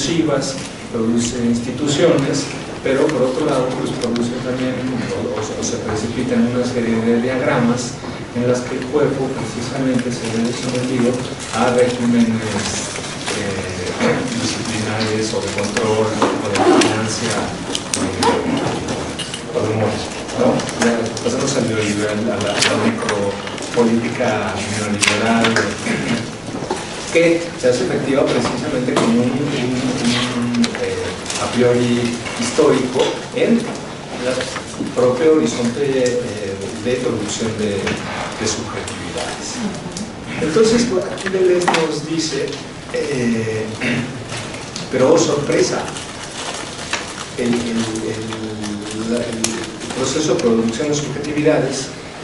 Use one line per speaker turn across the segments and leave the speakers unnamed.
discursivas, produce instituciones, pero por otro lado pues produce también o se precipita en una serie de diagramas en las que el cuerpo precisamente se ve sometido a regímenes disciplinares o de control o de vigilancia o de humor, ¿no? Pasamos al neoliberal, a la micropolítica neoliberal que se hace efectiva precisamente como un a priori histórico en el propio horizonte de producción de subjetividades. Entonces, aquí Deleuze nos dice, pero oh sorpresa, el proceso de producción de subjetividades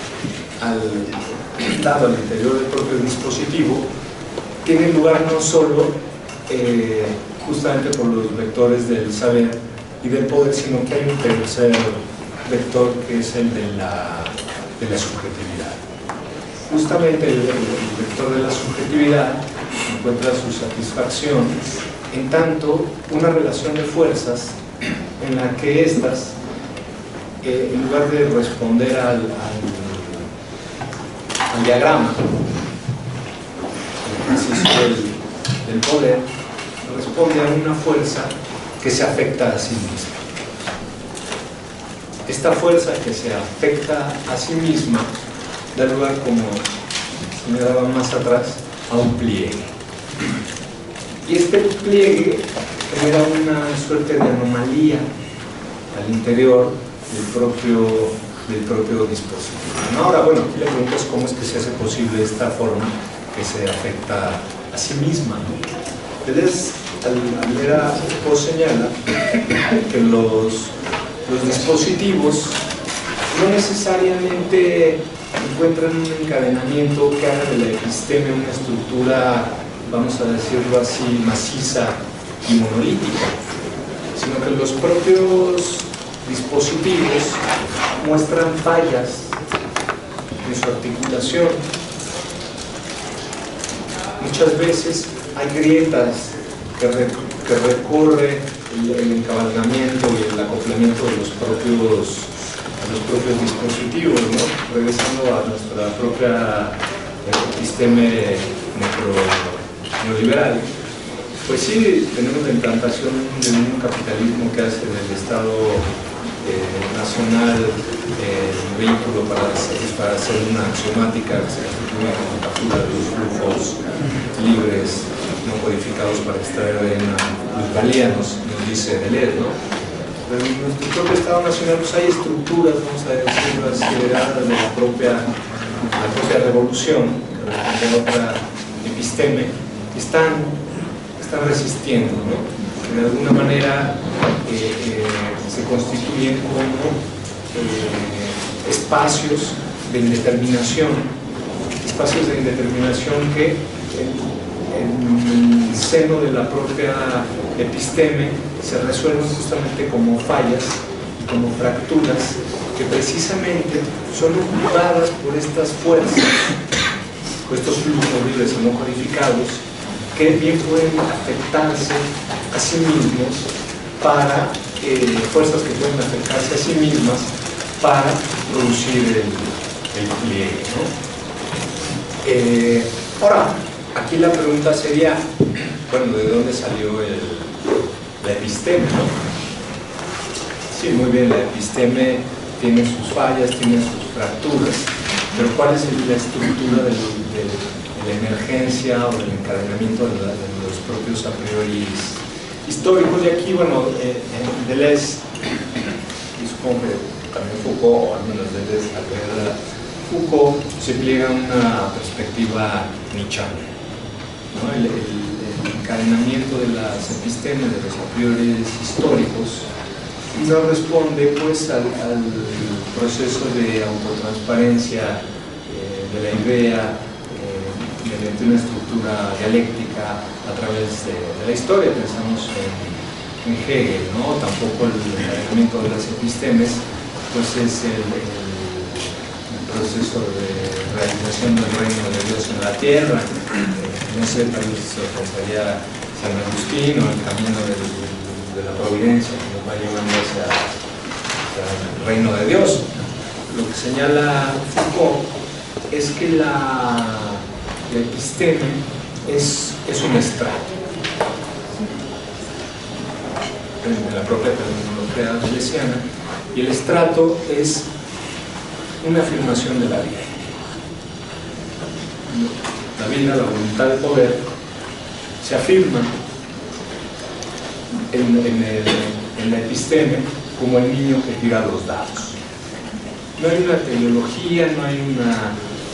dado al interior del propio dispositivo tiene lugar no solo justamente por los vectores del saber y del poder, sino que hay un tercer vector que es el de la subjetividad. Justamente el vector de la subjetividad encuentra su satisfacción en tanto una relación de fuerzas en la que éstas, en lugar de responder al diagrama, el ejercicio del poder, responde a una fuerza que se afecta a sí misma. Esta fuerza que se afecta a sí misma da lugar, como señalaba más atrás, a un pliegue. Y este pliegue genera una suerte de anomalía al interior del propio dispositivo. Ahora, bueno, aquí la pregunta es cómo es que se hace posible esta forma que se afecta a sí misma, ¿no? Deleuze, al leer a Foucault, señala que los dispositivos no necesariamente encuentran un encadenamiento que haga de la episteme una estructura, vamos a decirlo así, maciza y monolítica, sino que los propios dispositivos muestran fallas en su articulación. Muchas veces hay grietas que recorre el encabalgamiento y el acoplamiento de los propios dispositivos, ¿no? Regresando a nuestra propia episteme neoliberal, pues sí, tenemos la implantación de un capitalismo que hace del Estado nacional el vehículo para satisfacer una axiomática que se constituye como captura de los flujos libres no codificados para extraer de una plusvalía, nos dice Deleuze, ¿no? Pero en nuestro propio Estado nacional pues hay estructuras, vamos a decirlo así, heredadas de la propia revolución, de otra episteme, que están resistiendo, ¿no? Que de alguna manera se constituyen como espacios de indeterminación que en el seno de la propia episteme se resuelven justamente como fallas y como fracturas que precisamente son ocupadas por estas fuerzas, por estos flujos libres y no codificados, que bien pueden afectarse a sí mismos para fuerzas que pueden afectarse a sí mismas para producir el pliegue, ¿no? Ahora, aquí la pregunta sería, bueno, ¿de dónde salió la episteme, ¿no? Sí, muy bien, la episteme tiene sus fallas, tiene sus fracturas, pero ¿cuál es la estructura de la emergencia o del encadenamiento de los propios a priori históricos? Y aquí, bueno, Deleuze, y supongo que también Foucault, o al menos Deleuze, al leer a Foucault, se pliega una perspectiva nietzscheana, ¿no? El encadenamiento de las epistemes, de los a priori históricos, no responde pues al proceso de autotransparencia de la idea mediante una estructura dialéctica a través de la historia. Pensamos en Hegel, ¿no? Tampoco el encadenamiento de las epistemes pues es el proceso de realización del reino de Dios en la tierra. No sé, tal vez se pensaría si San Agustín o el camino de la providencia que nos va llevando hacia el reino de Dios. Lo que señala Foucault es que la episteme es un estrato en la propia terminología deleuziana, y el estrato es una afirmación de la vida. La vida, la voluntad de poder, se afirma en la episteme como el niño que tira los dados. No hay una teleología, no hay una...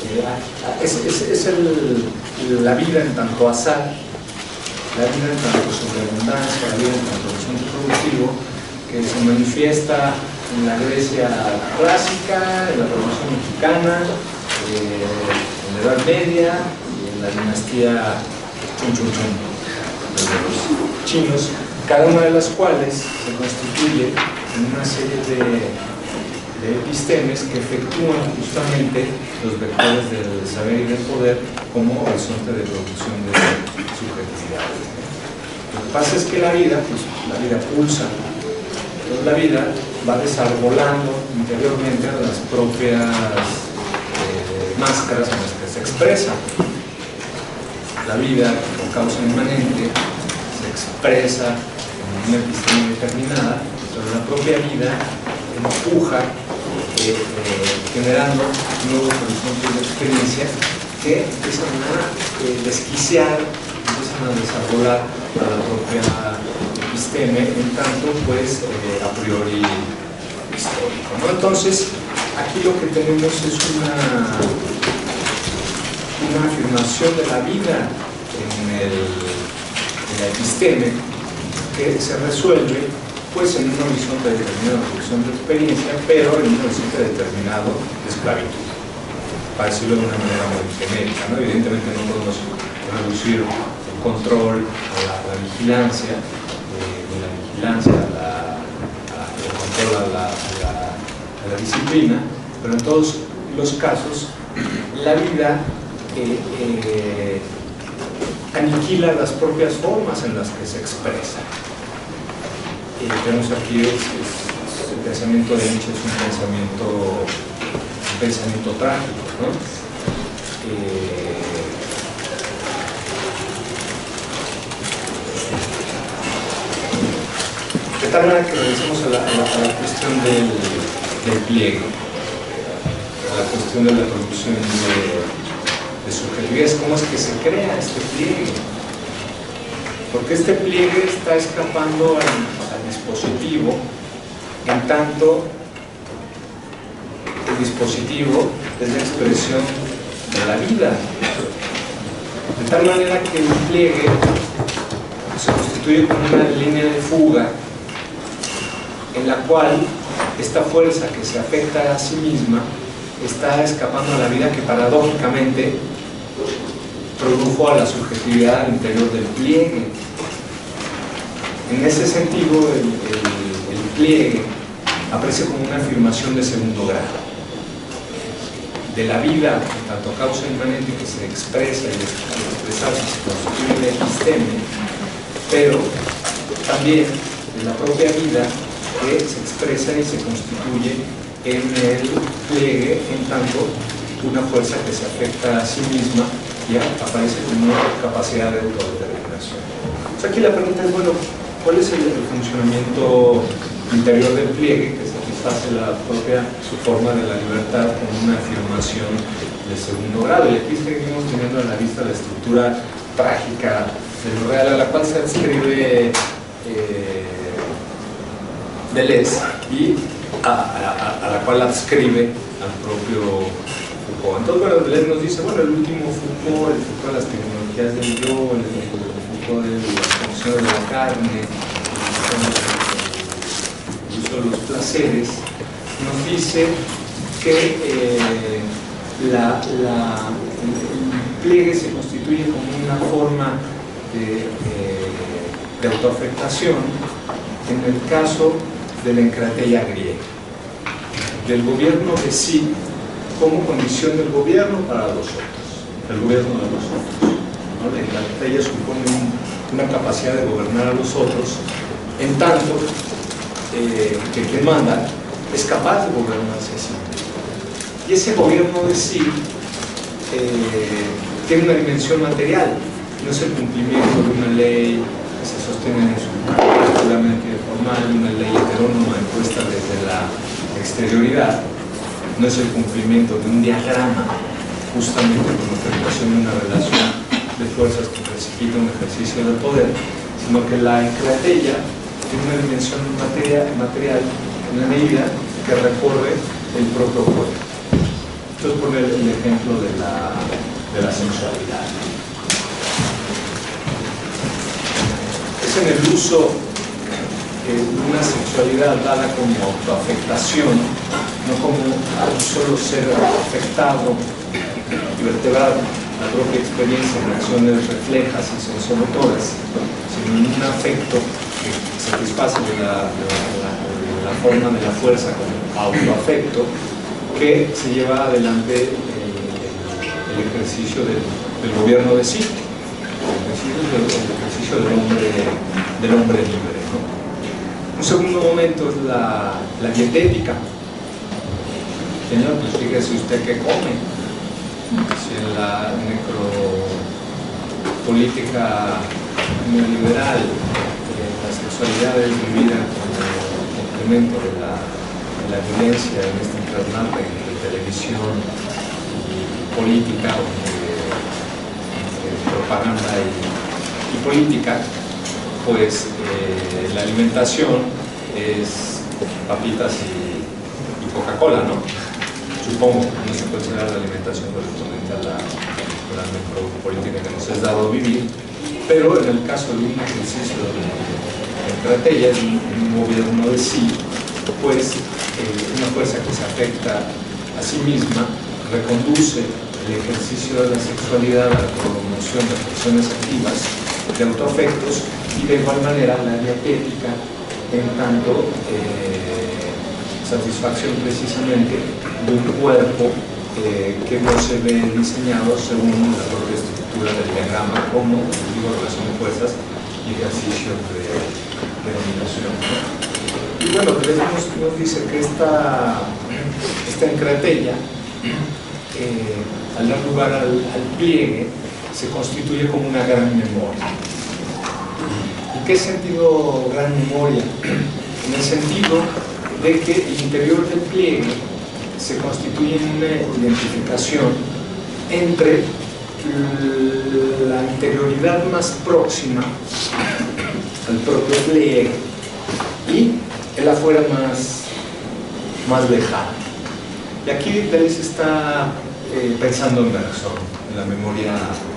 la vida en tanto azar, la vida en tanto sobreabundancia, la vida en tanto horizonte productivo, que se manifiesta en la Grecia clásica, en la Revolución Mexicana, en la Edad Media y en la dinastía Chun Chun Chun de los chinos, cada una de las cuales se constituye en una serie de epistemes que efectúan justamente los vectores del saber y del poder como horizonte de producción de subjetividades. Lo que pasa es que la vida pulsa, entonces la vida va desarbolando interiormente a las propias máscaras en las que se expresa. La vida, con causa inmanente, se expresa en una episteme determinada, pero la propia vida empuja, generando nuevos horizontes de experiencia que empiezan a desquiciar, empiezan a desarrollar a la propia episteme, en tanto pues a priori histórico, ¿no? Entonces aquí lo que tenemos es una afirmación de la vida en la episteme que se resuelve pues en un horizonte determinado, horizonte de experiencia, pero en un horizonte determinado de esclavitud, para decirlo de una manera muy genérica, ¿no? Evidentemente no podemos reducir el control a la vigilancia, el control a la disciplina, pero en todos los casos la vida aniquila las propias formas en las que se expresa. Tenemos aquí el pensamiento de Nietzsche, es un pensamiento trágico, ¿no? De tal manera que regresemos a la cuestión del pliegue, a la cuestión de la producción de subjetividades. ¿Cómo es que se crea este pliegue? Porque este pliegue está escapando al dispositivo, en tanto el dispositivo es la expresión de la vida, de tal manera que el pliegue se constituye como una línea de fuga en la cual esta fuerza que se afecta a sí misma está escapando a la vida, que paradójicamente produjo a la subjetividad al interior del pliegue. En ese sentido, el pliegue aparece como una afirmación de segundo grado de la vida, tanto causa inmanente que se expresa y al expresarse se constituye el episteme, pero también de la propia vida que se expresa y se constituye en el pliegue, en tanto una fuerza que se afecta a sí misma y aparece como una capacidad de autodeterminación. Entonces aquí la pregunta es, bueno, ¿cuál es el funcionamiento interior del pliegue que satisface la propia forma de la libertad con una afirmación de segundo grado? Y aquí seguimos teniendo a la vista la estructura trágica de lo real, a la cual se adscribe Deleuze y a la cual adscribe al propio Foucault. Entonces, bueno, Deleuze nos dice, bueno, el último Foucault, el Foucault de las tecnologías del yo, el Foucault de las funciones de la carne, el uso de los placeres, nos dice que el pliegue se constituye como una forma de autoafectación en el caso de la encrateia griega, del gobierno de sí como condición del gobierno para los otros, el gobierno de los otros, ¿no? La encrateia supone una capacidad de gobernar a los otros, en tanto que quien manda es capaz de gobernarse a sí mismo. Y ese gobierno de sí tiene una dimensión material, no es el cumplimiento de una ley que se sostiene en su particularmente formal, una ley heterónoma impuesta desde la exterioridad, no es el cumplimiento de un diagrama justamente como interpretación de una relación de fuerzas que precipita un ejercicio del poder, sino que la encratella tiene una dimensión material en la medida que recorre el propio cuerpo. Entonces poner el ejemplo de la sensualidad. Es en el uso de una sexualidad dada como autoafectación, no como un solo ser afectado y vertebrar la propia experiencia en acciones reflejas y sensomotoras, sino en un afecto que satisface la forma de la fuerza como autoafecto, que se lleva adelante el ejercicio del gobierno de sí, el ejercicio del hombre libre, ¿no? Un segundo momento es la dietética. Señor, pues fíjese usted qué come. Si en la necropolítica neoliberal la sexualidad es vivida como complemento de la violencia en este internato entre televisión y política, entre propaganda y política, pues la alimentación es papitas y Coca-Cola, ¿no? Supongo que no se puede considerar la alimentación correspondiente a la necropolítica que nos es dado vivir, pero en el caso de un ejercicio de estrategia, de un gobierno de sí, pues una fuerza que se afecta a sí misma reconduce el ejercicio de la sexualidad a la promoción de acciones activas, de autoafectos, y de igual manera la dietética en tanto satisfacción precisamente de un cuerpo que no se ve diseñado según la propia estructura del diagrama como, digo, relación de fuerzas y ejercicio de dominación, ¿no? Y bueno, nos dice que esta encratella, al dar lugar al pliegue, se constituye como una gran memoria. ¿En qué sentido gran memoria? En el sentido de que el interior del pliegue se constituye en una identificación entre la interioridad más próxima al propio pliegue y el afuera más lejano. Y aquí Deleuze está pensando en Bergson, en la memoria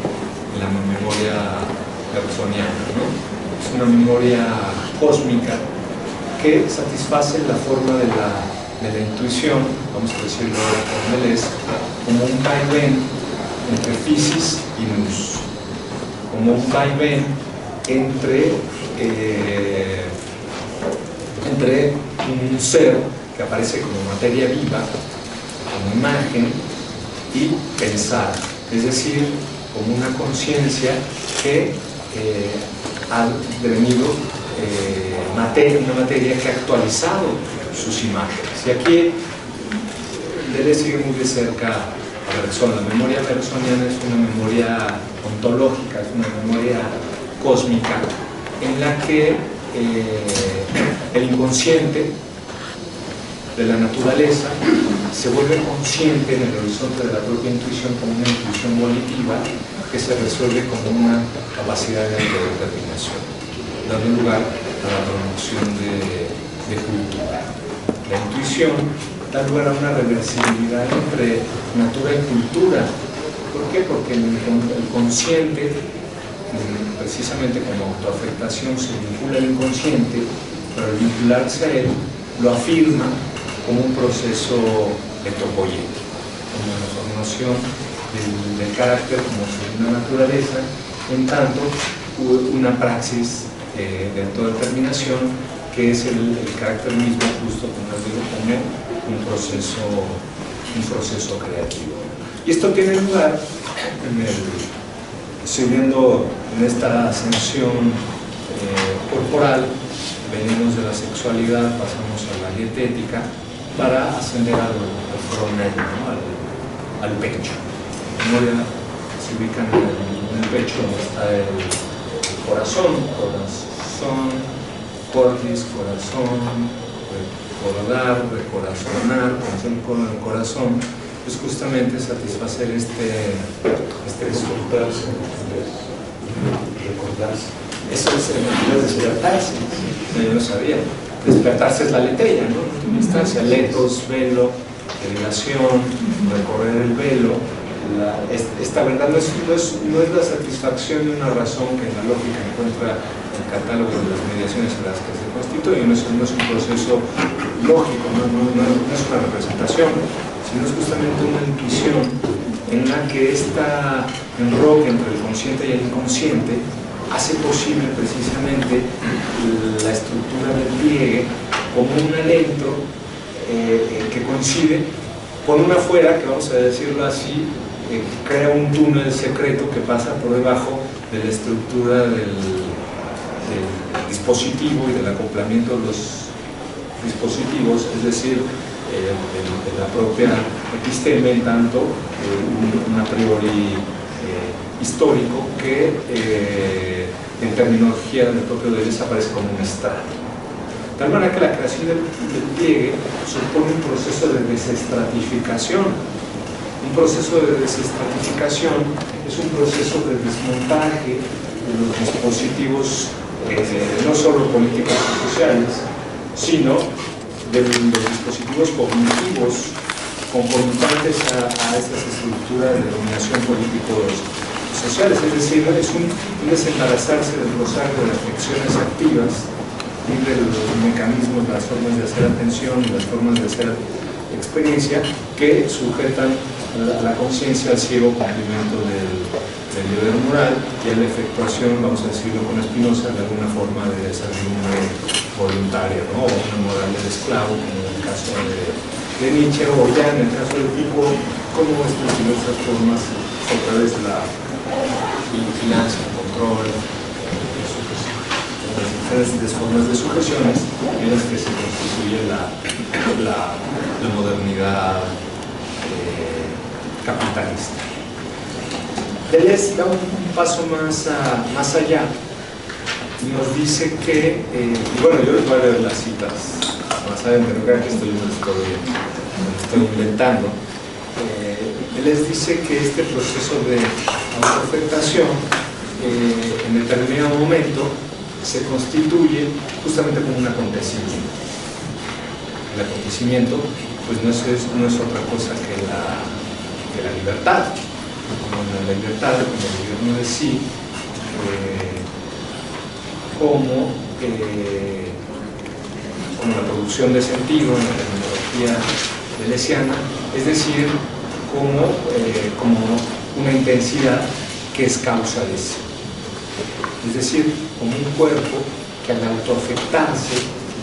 bergsoniana, ¿no? Es una memoria cósmica que satisface la forma de la intuición, vamos a decirlo con Deleuze, como un vaivén entre physis y nous, como un vaivén entre un ser que aparece como materia viva, como imagen, y pensar, es decir, como una conciencia que ha devenido una materia que ha actualizado sus imágenes. Y aquí Deleuze sigue muy de cerca a Bergson. La memoria bergsoniana es una memoria ontológica, es una memoria cósmica en la que el inconsciente de la naturaleza se vuelve consciente en el horizonte de la propia intuición como una intuición volitiva que se resuelve como una capacidad de autodeterminación, dando lugar a la promoción de cultura. La intuición da lugar a una reversibilidad entre natura y cultura. ¿Por qué? Porque el consciente, precisamente como autoafectación, se vincula al inconsciente, pero al vincularse a él, lo afirma como un proceso etopoyético, como la formación del carácter como segunda naturaleza, en tanto una praxis de autodeterminación que es el carácter mismo, justo como digo, como un proceso creativo. Y esto tiene lugar siguiendo en esta ascensión corporal, venimos de la sexualidad, pasamos a la dietética para ascender al coronel, ¿no? al pecho. Como ya se ubican en el pecho donde está el corazón, cordis, corazón, recordar, recorazonar, con el corazón, es justamente satisfacer
disfrutarse, recordarse.
Eso es despertarse. Yo no sabía. Despertarse es la letrilla, ¿no? En última instancia, letos, velo, derivación, recorrer el velo. Esta verdad no es la satisfacción de una razón que en la lógica encuentra el catálogo de las mediaciones en las que se constituye, no es un proceso lógico, no es una representación, sino es justamente una intuición en la que esta enroque entre el consciente y el inconsciente hace posible precisamente la estructura del pliegue como un adentro que coincide con una afuera, que vamos a decirlo así, crea un túnel secreto que pasa por debajo de la estructura del dispositivo y del acoplamiento de los dispositivos, es decir, de la propia episteme, en tanto un a priori histórico que en terminología del propio Deleuze aparece como un estrato. De tal manera que la creación del pliegue supone un proceso de desestratificación. Un proceso de desestratificación es un proceso de desmontaje de los dispositivos, no solo políticos y sociales, sino de los dispositivos cognitivos concomitantes a estas estructuras de dominación políticos sociales. Es decir, es un desembarazarse del rosario de las ficciones activas y de los mecanismos, las formas de hacer atención y las formas de hacer experiencia que sujetan a la conciencia al ciego cumplimiento del deber moral y a la efectuación, vamos a decirlo con Spinoza, de alguna forma de servidumbre voluntaria, ¿no? O una moral del esclavo, como en el caso de Nietzsche, o ya en el caso del tipo, como estas diversas formas a través de la vigilancia, el control, las diferentes formas de sujeciones en las que se constituye la modernidad capitalista. Deleuze da un paso más allá y nos dice que, y bueno, yo les voy a leer las citas más adelante, no crean que estoy inventando. Deleuze dice que este proceso de autoafectación en determinado momento se constituye justamente como un acontecimiento. El acontecimiento pues no es otra cosa que la libertad. Como la libertad, como el gobierno de sí, como la producción de sentido en la terminología deleuziana, es decir, como una intensidad que es causa de sí. Es decir, como un cuerpo que al autoafectarse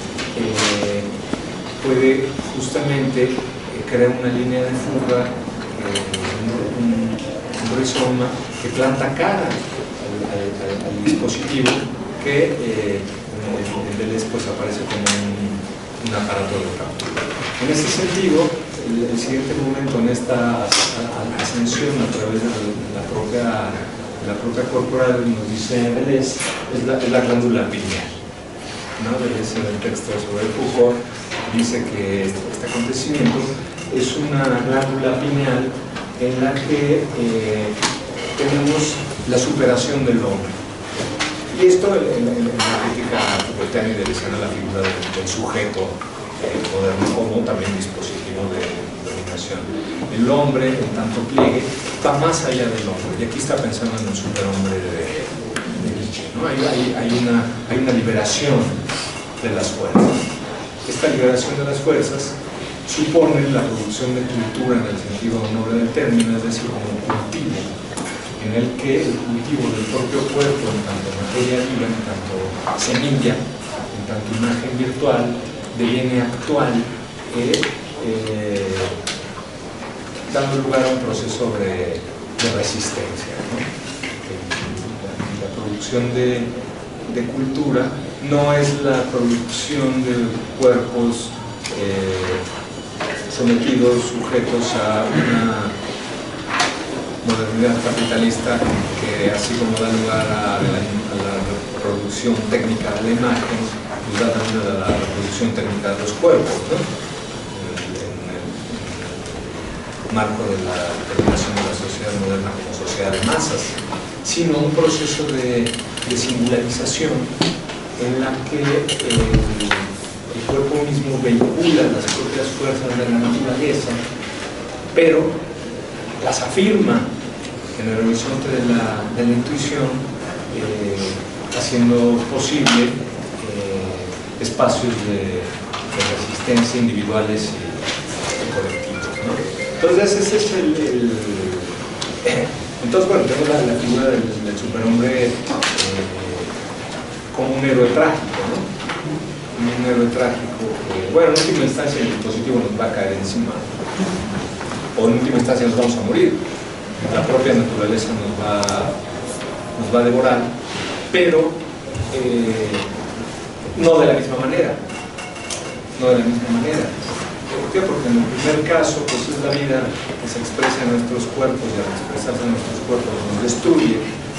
puede justamente crear una línea de fuga, un rizoma que planta cara al dispositivo que en Deleuze pues aparece como un aparato de captura. En ese sentido, el siguiente momento en esta ascensión a través de la propia corporal, nos dice Deleuze, es la glándula pineal, ¿no? Deleuze en el texto sobre Foucault dice que este acontecimiento es una glándula pineal en la que tenemos la superación del hombre. Y esto en la crítica Foucaultiana y deleuziana la figura del sujeto moderno como también dispositivo de dominación. El hombre, en tanto pliegue, va más allá del hombre. Y aquí está pensando en el superhombre de Nietzsche, ¿no? Hay una liberación de las fuerzas. Esta liberación de las fuerzas supone la producción de cultura en el sentido noble del término, es decir, como un cultivo, en el que el cultivo del propio cuerpo, en tanto materia viva, en tanto semilla, en tanto imagen virtual, deviene actual, dando lugar a un proceso de resistencia, ¿no? producción de cultura no es la producción de cuerpos sometidos, sujetos a una modernidad capitalista que, así como da lugar a la reproducción técnica de la imagen, pues da también a la reproducción técnica de los cuerpos, ¿no? En el marco de la determinación de la sociedad moderna como sociedad de masas, sino un proceso de singularización en la que el cuerpo mismo vehicula las propias fuerzas de la naturaleza, pero las afirma en el horizonte de la intuición, haciendo posible espacios de resistencia individuales y colectivos, ¿no? Entonces ese es entonces, bueno, tenemos la figura del superhombre como un héroe trágico, ¿no? Un héroe trágico que, bueno, en última instancia el dispositivo nos va a caer encima, o en última instancia nos vamos a morir, la propia naturaleza nos va a devorar, pero no de la misma manera, ¿Por qué? Porque en el primer caso, pues es la vida que se expresa en nuestros cuerpos, y al expresarse en nuestros cuerpos nos destruye,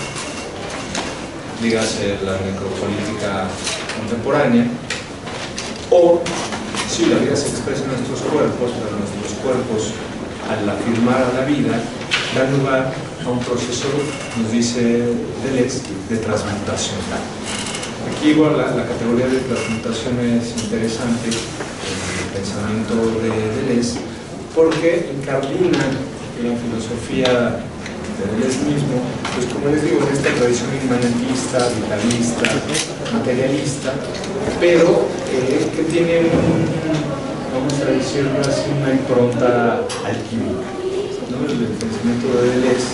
dígase la necropolítica contemporánea, o si la vida se expresa en nuestros cuerpos, pero nuestros cuerpos, al afirmar a la vida, dan lugar a un proceso, nos dice Deleuze, de transmutación. Aquí igual la categoría de transmutación es interesante en el pensamiento de Deleuze, porque incardina la filosofía de Deleuze mismo, pues como les digo, en esta tradición inmanentista, vitalista, materialista, pero que tiene vamos a decirlo así, una impronta alquímica, ¿no? El pensamiento de Deleuze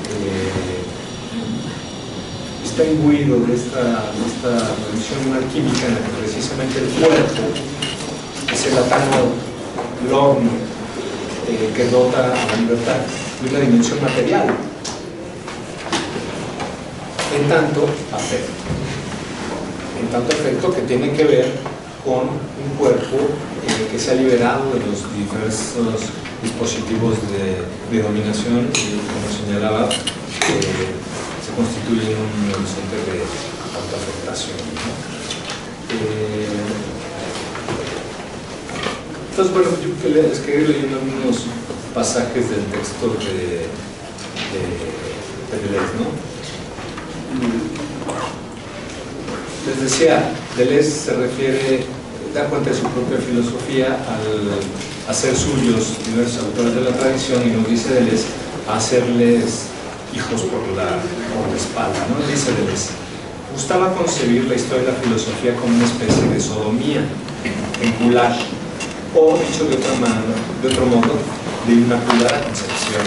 está imbuido de esta tradición alquímica en la que precisamente el cuerpo es el atano, el horno que dota a la libertad de una dimensión material, en tanto afecto que tiene que ver con un cuerpo que se ha liberado de los diversos dispositivos de dominación y, como señalaba, se constituye en un horizonte de autoafectación, ¿no? Entonces, bueno, yo les quería ir leyendo algunos pasajes del texto de Deleuze, ¿no? Les decía, Deleuze se refiere, da cuenta de su propia filosofía al hacer suyos diversos autores de la tradición, y nos dice Deleuze a hacerles hijos por la espalda, ¿no? Dice Deleuze: gustaba concebir la historia de la filosofía como una especie de sodomía, encular, o dicho de otro modo, de inmaculada concepción.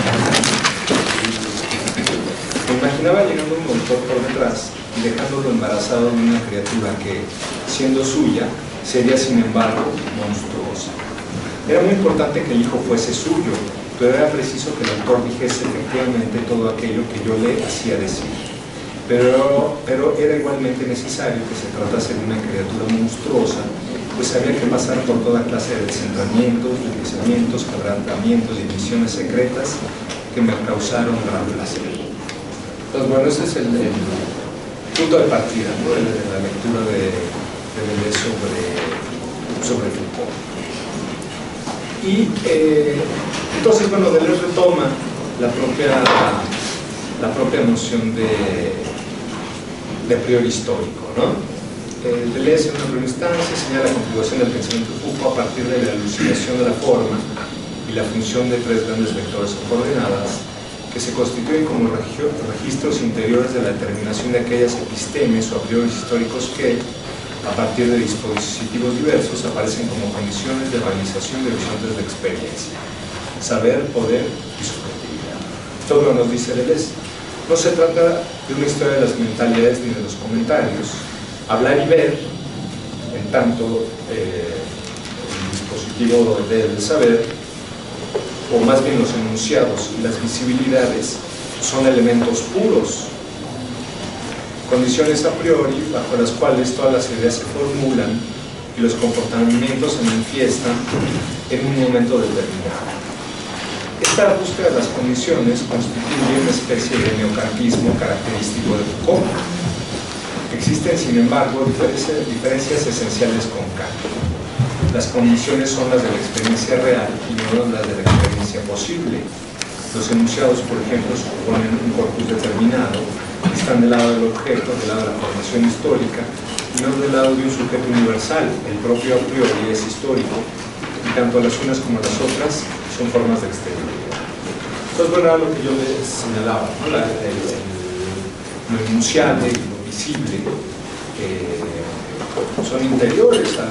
Me imaginaba llegando un motor por detrás y dejándolo embarazado de una criatura que, siendo suya, sería sin embargo monstruosa. Era muy importante que el hijo fuese suyo, pero era preciso que el autor dijese efectivamente todo aquello que yo le hacía decir. Pero era igualmente necesario que se tratase de una criatura monstruosa, pues había que pasar por toda clase de descentramientos, deslizamientos, quebrantamientos y divisiones secretas que me causaron gran placer. Entonces, bueno, ese es el punto de partida, ¿no? De la lectura de Deleuze sobre Foucault. Y entonces, bueno, Deleuze retoma la propia noción de a priori histórico, ¿no? Deleuze, en una primera instancia, señala la configuración del pensamiento de Foucault a partir de la elucidación de la forma y la función de tres grandes vectores o coordenadas que se constituyen como registros interiores de la determinación de aquellas epistemes o a priori históricos que, a partir de dispositivos diversos, aparecen como condiciones de organización de horizontes de experiencia, saber, poder y subjetividad. Todo nos dice Deleuze. No se trata de una historia de las mentalidades ni de los comentarios. Hablar y ver, en tanto el dispositivo del saber, o más bien los enunciados y las visibilidades, son elementos puros condiciones a priori bajo las cuales todas las ideas se formulan y los comportamientos se manifiestan en un momento determinado. Esta búsqueda de las condiciones constituye una especie de neocantismo característico de Foucault. Existen, sin embargo, diferencias esenciales con Kant. Las condiciones son las de la experiencia real y no las de la experiencia posible. Los enunciados, por ejemplo, suponen un corpus determinado, están del lado del objeto, del lado de la formación histórica, y no del lado de un sujeto universal. El propio a priori es histórico, y tanto las unas como las otras son formas de exterioridad. Entonces, bueno, era lo que yo les señalaba, ¿no? Lo enunciable y lo visible son interiores a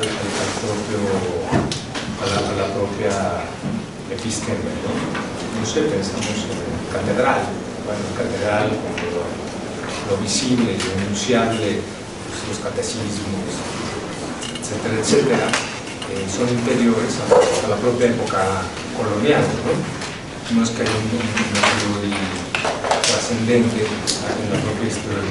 la propia episteme, ¿no? No sé, pensamos en catedral, bueno, catedral como lo visible y lo enunciable, pues, los catecismos, etcétera, etcétera, son interiores a la propia época colonial, ¿no? No es que haya un priori trascendente en la propia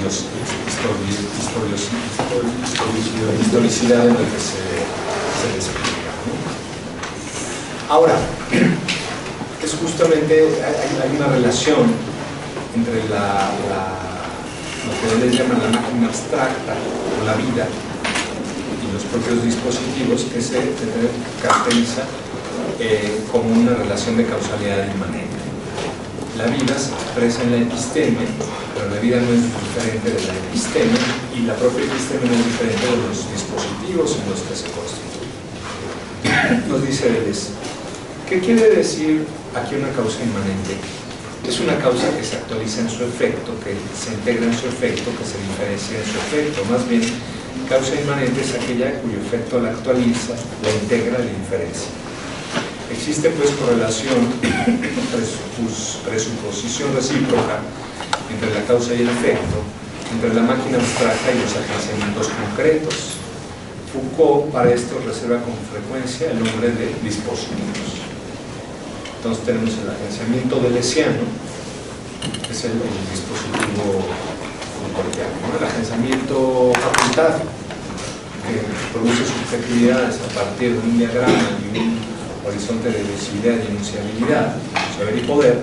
historicidad en la que se despliega, ¿no? Ahora, es justamente, hay una relación entre lo que ellos llaman la máquina abstracta o la vida y los propios dispositivos que se caracteriza como una relación de causalidad inmanente. La vida se expresa en la episteme, pero la vida no es diferente de la episteme y la propia episteme no es diferente de los dispositivos en los que se constituye. Nos dice Deleuze, ¿qué quiere decir aquí una causa inmanente? Es una causa que se actualiza en su efecto, que se integra en su efecto, que se diferencia en su efecto. Más bien, causa inmanente es aquella cuyo efecto la actualiza, la integra, la diferencia. Existe pues correlación, presuposición recíproca entre la causa y el efecto, entre la máquina abstracta y los agenciamientos concretos. Foucault para esto reserva con frecuencia el nombre de dispositivos. Entonces tenemos el agenciamiento deleuziano, que es el dispositivo Foucaultiano, ¿no? El agenciamiento facultad, que produce subjetividades a partir de un diagrama y un horizonte de visibilidad y enunciabilidad, saber y poder,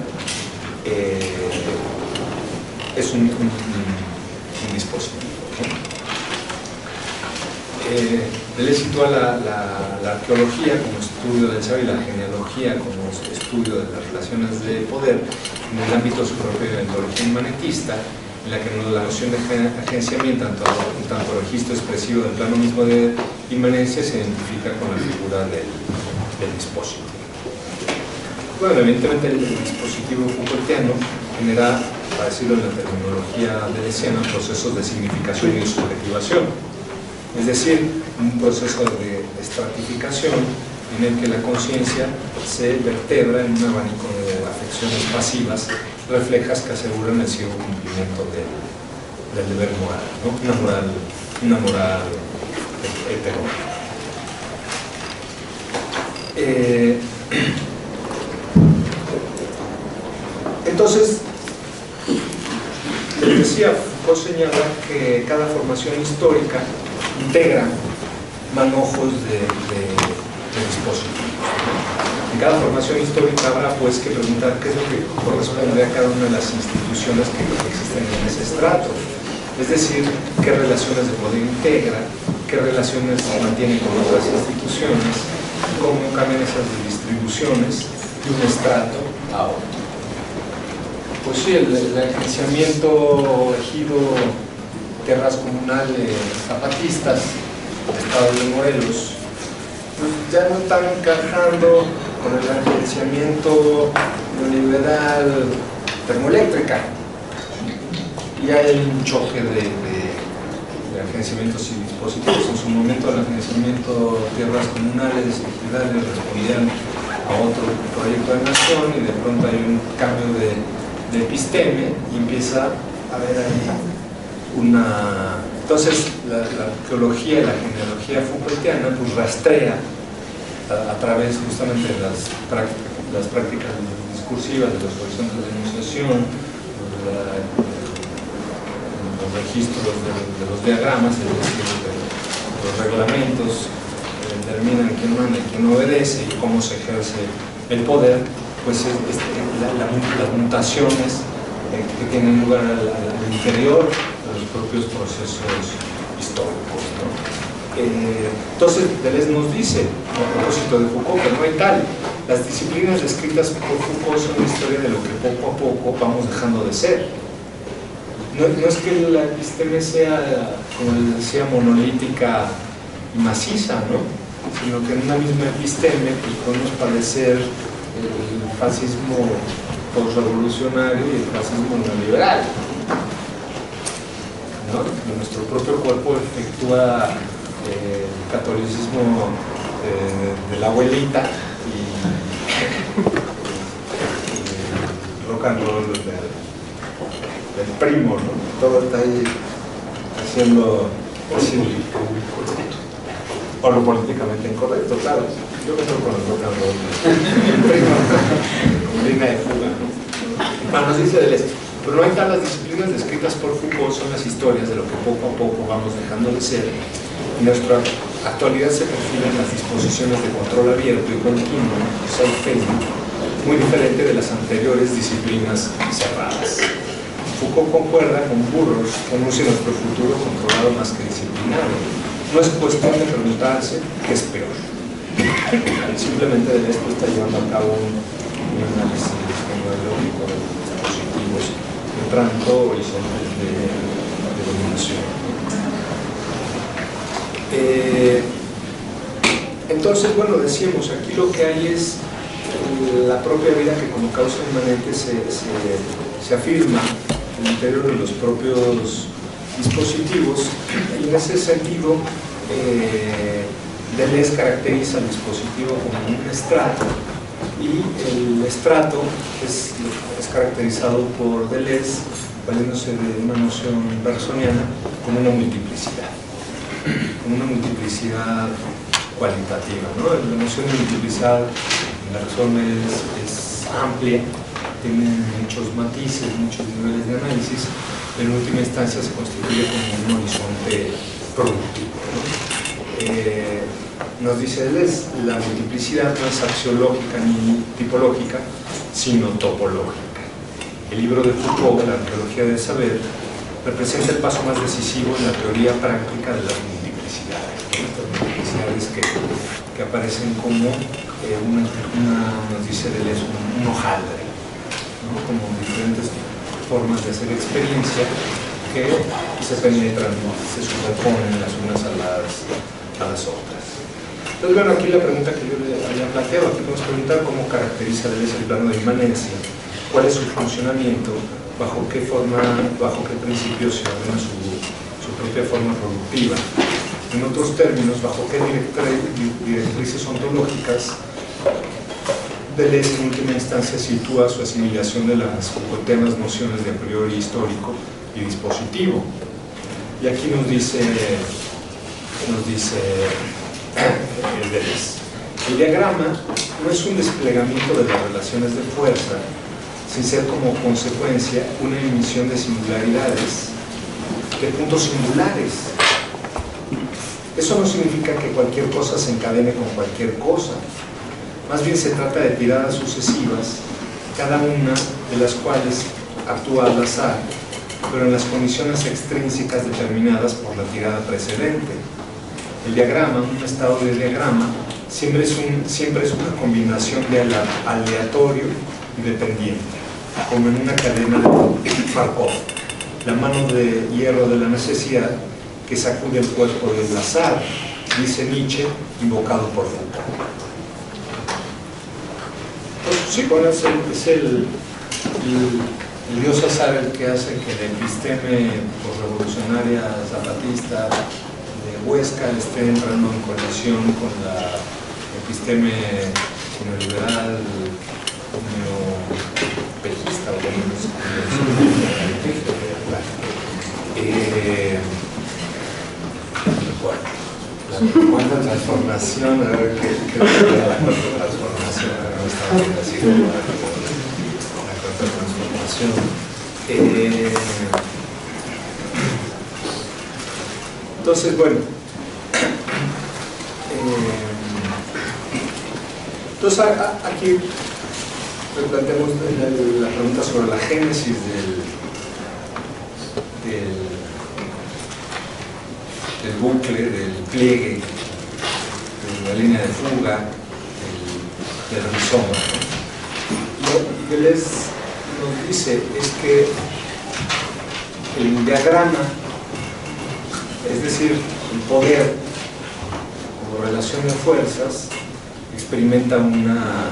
es un dispositivo, ¿no? Él sitúa la arqueología como estudio del saber y la genealogía como estudio de las relaciones de poder en el ámbito su propio de ontología inmanentista, en la que la noción de agenciamiento, en tanto registro expresivo del plano mismo de inmanencia, se identifica con la figura del dispositivo. Bueno, evidentemente el dispositivo Foucaultiano genera, para decirlo en la terminología deleuziana, procesos de significación y de subjetivación. Es decir, un proceso de estratificación en el que la conciencia se vertebra en un abanico de afecciones pasivas reflejas que aseguran el ciego cumplimiento del deber moral, ¿no? Una moral heterónoma. Entonces, les decía, Foucault señala que cada formación histórica integra manojos de dispositivos. En cada formación histórica habrá pues que preguntar qué es lo que corresponde a cada una de las instituciones que existen en ese estrato. Es decir, qué relaciones de poder integra, qué relaciones se mantienen con otras instituciones, cómo cambian esas distribuciones de un estrato a otro. Pues sí, el agenciamiento ejido tierras comunales zapatistas, Estado de Morelos, pues ya no están encajando con el agenciamiento neoliberal termoeléctrica. Y hay un choque de agenciamientos y dispositivos. En su momento el agenciamiento tierras comunales y ciudades respondían a otro proyecto de nación y de pronto hay un cambio de episteme y empieza a haber ahí una... Entonces la arqueología y la genealogía Foucaultiana pues rastrea a través justamente de las prácticas discursivas, de los horizontes de enunciación, los registros de los diagramas, es decir, de los reglamentos que determinan quién manda y quién obedece y cómo se ejerce el poder, pues las mutaciones que tienen lugar al interior de los propios procesos históricos, ¿no? Entonces Deleuze nos dice, a propósito de Foucault, que no hay tal. Las disciplinas descritas por Foucault son la historia de lo que poco a poco vamos dejando de ser. No es que la episteme sea, como les decía, monolítica y maciza, ¿no? Sino que en una misma episteme pues, podemos padecer el fascismo postrevolucionario y el fascismo neoliberal, ¿no? Nuestro propio cuerpo efectúa el catolicismo de la abuelita y rock and roll del primo, ¿no? Todo está ahí haciendo o lo políticamente incorrecto, claro. Yo me toco con el rock and roll el primo como línea de fuga, ¿no? Bueno, nos dice Deleuze, pero no hay tal. Las disciplinas descritas por Foucault son las historias de lo que poco a poco vamos dejando de ser. En nuestra actualidad se perfilan las disposiciones de control abierto y continuo, self-Facebook, muy diferente de las anteriores disciplinas cerradas. Foucault concuerda con Burroughs que anuncia nuestro futuro controlado más que disciplinado. No es cuestión de preguntarse qué es peor. Simplemente Deleuze está llevando a cabo un análisis lógico de los dispositivos de tránsito horizontes de dominación. Entonces, bueno, decíamos, aquí lo que hay es la propia vida que como causa inmanente se afirma en el interior de los propios dispositivos, y en ese sentido Deleuze caracteriza al dispositivo como un estrato, y el estrato es caracterizado por Deleuze, valiéndose de una noción bersoniana, como una multiplicidad cualitativa, ¿no? La noción de multiplicidad en la razón es amplia, tiene muchos matices, muchos niveles de análisis, pero en última instancia se constituye como un horizonte productivo, ¿no? Nos dice Deleuze, la multiplicidad no es axiológica ni tipológica, sino topológica. El libro de Foucault, La arqueología del saber, representa el paso más decisivo en la teoría práctica de las multiplicidades. Estas multiplicidades que aparecen como nos dice Deleuze, un hojaldre, ¿no? Como diferentes formas de hacer experiencia que se penetran, ¿no? Se superponen las unas a las otras. Entonces, bueno, aquí la pregunta que yo le había planteado, aquí podemos preguntar cómo caracteriza Deleuze el plano de inmanencia, cuál es su funcionamiento, bajo qué principios se ordena su propia forma productiva. En otros términos, bajo qué directrices ontológicas Deleuze en última instancia sitúa su asimilación de las Foucaultianas nociones de a priori histórico y dispositivo. Y aquí nos dice Deleuze, el diagrama no es un desplegamiento de las relaciones de fuerza, sin ser como consecuencia una emisión de singularidades, de puntos singulares. Eso no significa que cualquier cosa se encadene con cualquier cosa. Más bien se trata de tiradas sucesivas, cada una de las cuales actúa al azar, pero en las condiciones extrínsecas determinadas por la tirada precedente. El diagrama, un estado de diagrama, siempre es una combinación de aleatorio y dependiente, como en una cadena de Markov, la mano de hierro de la necesidad que sacude el cuerpo del azar, dice Nietzsche, invocado por Foucault. Sí, bueno, es el dios azar el que hace que la episteme revolucionaria zapatista de Huesca esté entrando en conexión con la episteme neoliberal neopejista o la transformación, a ver qué es la transformación. La transformación. Entonces, bueno, entonces aquí replanteamos la pregunta sobre la génesis del bucle, del pliegue, de la línea de fuga, del rizoma. Lo que nos dice es que el diagrama, es decir, el poder como relación de fuerzas, experimenta una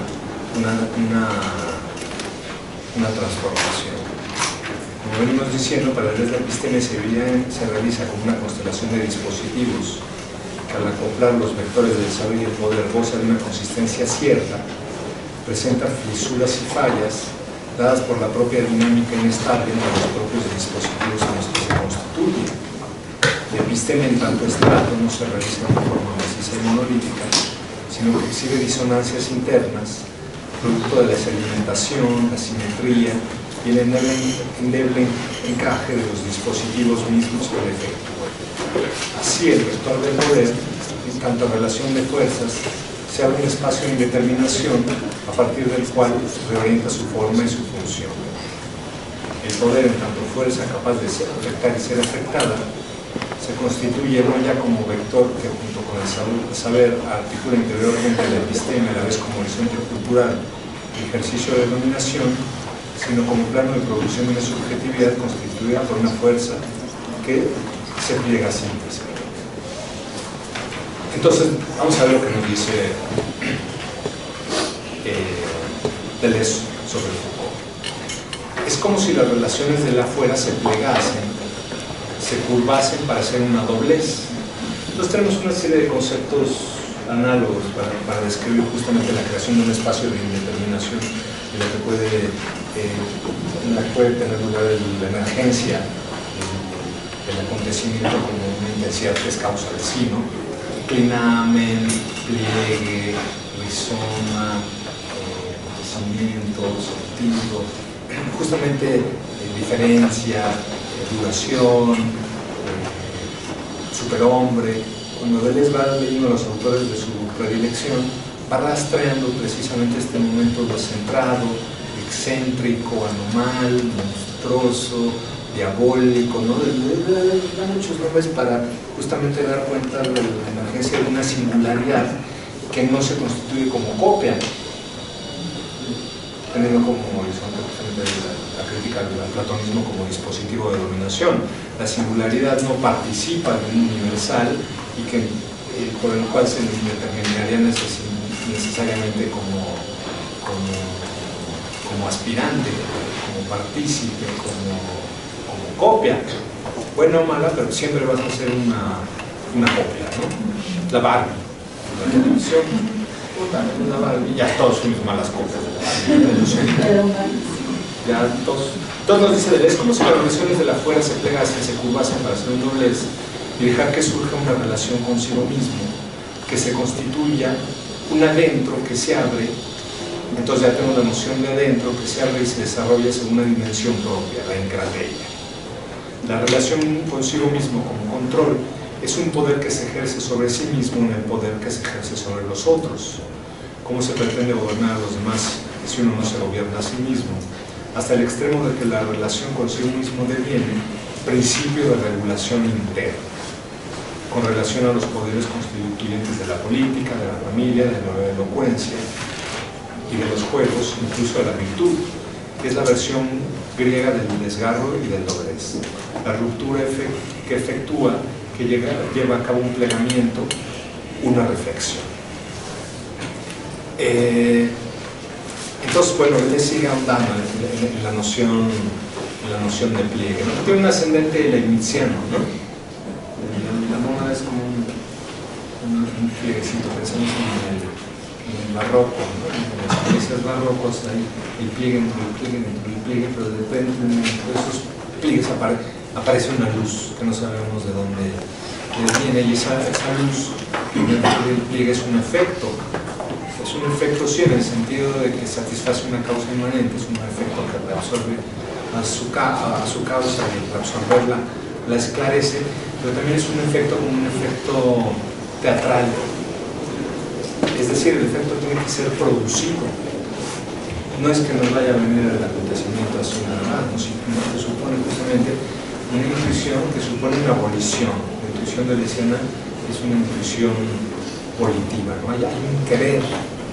transformación. Como venimos diciendo, para el episteme se realiza como una constelación de dispositivos que, al acoplar los vectores del saber y el poder, goza de una consistencia cierta, presenta fisuras y fallas dadas por la propia dinámica inestable de los propios dispositivos en los que se constituye. El episteme, en tanto estrato, no se realiza de forma maciza y monolítica, sino que exhibe disonancias internas, producto de la sedimentación, la simetría y el endeble encaje de los dispositivos mismos que lo efectúan. Así, el vector del poder, en tanto relación de fuerzas, se abre un espacio de indeterminación a partir del cual reorienta su forma y su función. El poder, en tanto fuerza capaz de afectar y ser afectada, se constituye no ya como vector que, junto con el saber, articula interiormente el episteme a la vez como horizonte cultural y ejercicio de dominación, sino como plano de producción de una subjetividad constituida por una fuerza que se pliega a sí misma. Entonces, vamos a ver lo que nos dice Deleuze sobre Foucault. Es como si las relaciones de la afuera se plegasen, se curvasen para hacer una doblez. Entonces tenemos una serie de conceptos análogos para describir justamente la creación de un espacio de indeterminación en la que puede tener lugar la emergencia del acontecimiento como una intensidad que es causa de sí, ¿no? Clinamen, pliegue, rizoma, acontecimiento, sentido, justamente diferencia, duración, superhombre. Cuando Deleuze va leyendo a los autores de su predilección, va rastreando precisamente este momento descentrado, excéntrico, anormal, monstruoso, diabólico, ¿no? Da muchos nombres para justamente dar cuenta de la emergencia de una singularidad que no se constituye como copia, teniendo como horizonte justamente la crítica del platonismo como dispositivo de dominación. La singularidad no participa de un universal y que, por el cual se determinaría necesariamente como aspirante, como partícipe, como copia, buena o mala, pero siempre vas a ser una copia, ¿no? La Barbie, la televisión, la Barbie, ya todos fuimos malas copias de la Barbie. Ya todos nos dice Deleuze, como si las relaciones de la afuera se plegasen, se curvasen para hacer un doblez y dejar que surja una relación consigo mismo, que se constituya un adentro que se abre. Entonces ya tengo la noción de adentro que se abre y se desarrolla según una dimensión propia, la encrateria. La relación consigo mismo como control es un poder que se ejerce sobre sí mismo en el poder que se ejerce sobre los otros. ¿Cómo se pretende gobernar a los demás si uno no se gobierna a sí mismo? Hasta el extremo de que la relación consigo mismo deviene principio de regulación interna, con relación a los poderes constituyentes de la política, de la familia, de la elocuencia y de los juegos, incluso de la virtud, que es la versión griega del desgarro y del doblez. La ruptura que efectúa, que lleva a cabo un plegamiento, una reflexión. Entonces, bueno, él sigue ahondando en la noción de pliegue, ¿no? Tiene un ascendente leibniziano, ¿no? La moda es como un plieguecito, pensamos en el barroco, ¿no? En las iglesias barrocos hay el pliegue dentro del pliegue dentro del pliegue, pero dentro de esos pliegues aparece una luz que no sabemos de dónde viene, y esa luz dentro del pliegue es un efecto. Es un efecto, sí, en el sentido de que satisface una causa inmanente, es un efecto que reabsorbe a su causa y al reabsorberla la esclarece, pero también es un efecto como un efecto teatral. Es decir, el efecto tiene que ser producido. No es que nos vaya a venir el acontecimiento así nada más, no, sino que supone justamente una intuición que supone una abolición. La intuición de la escena es una intuición volitiva, ¿no? Hay un querer,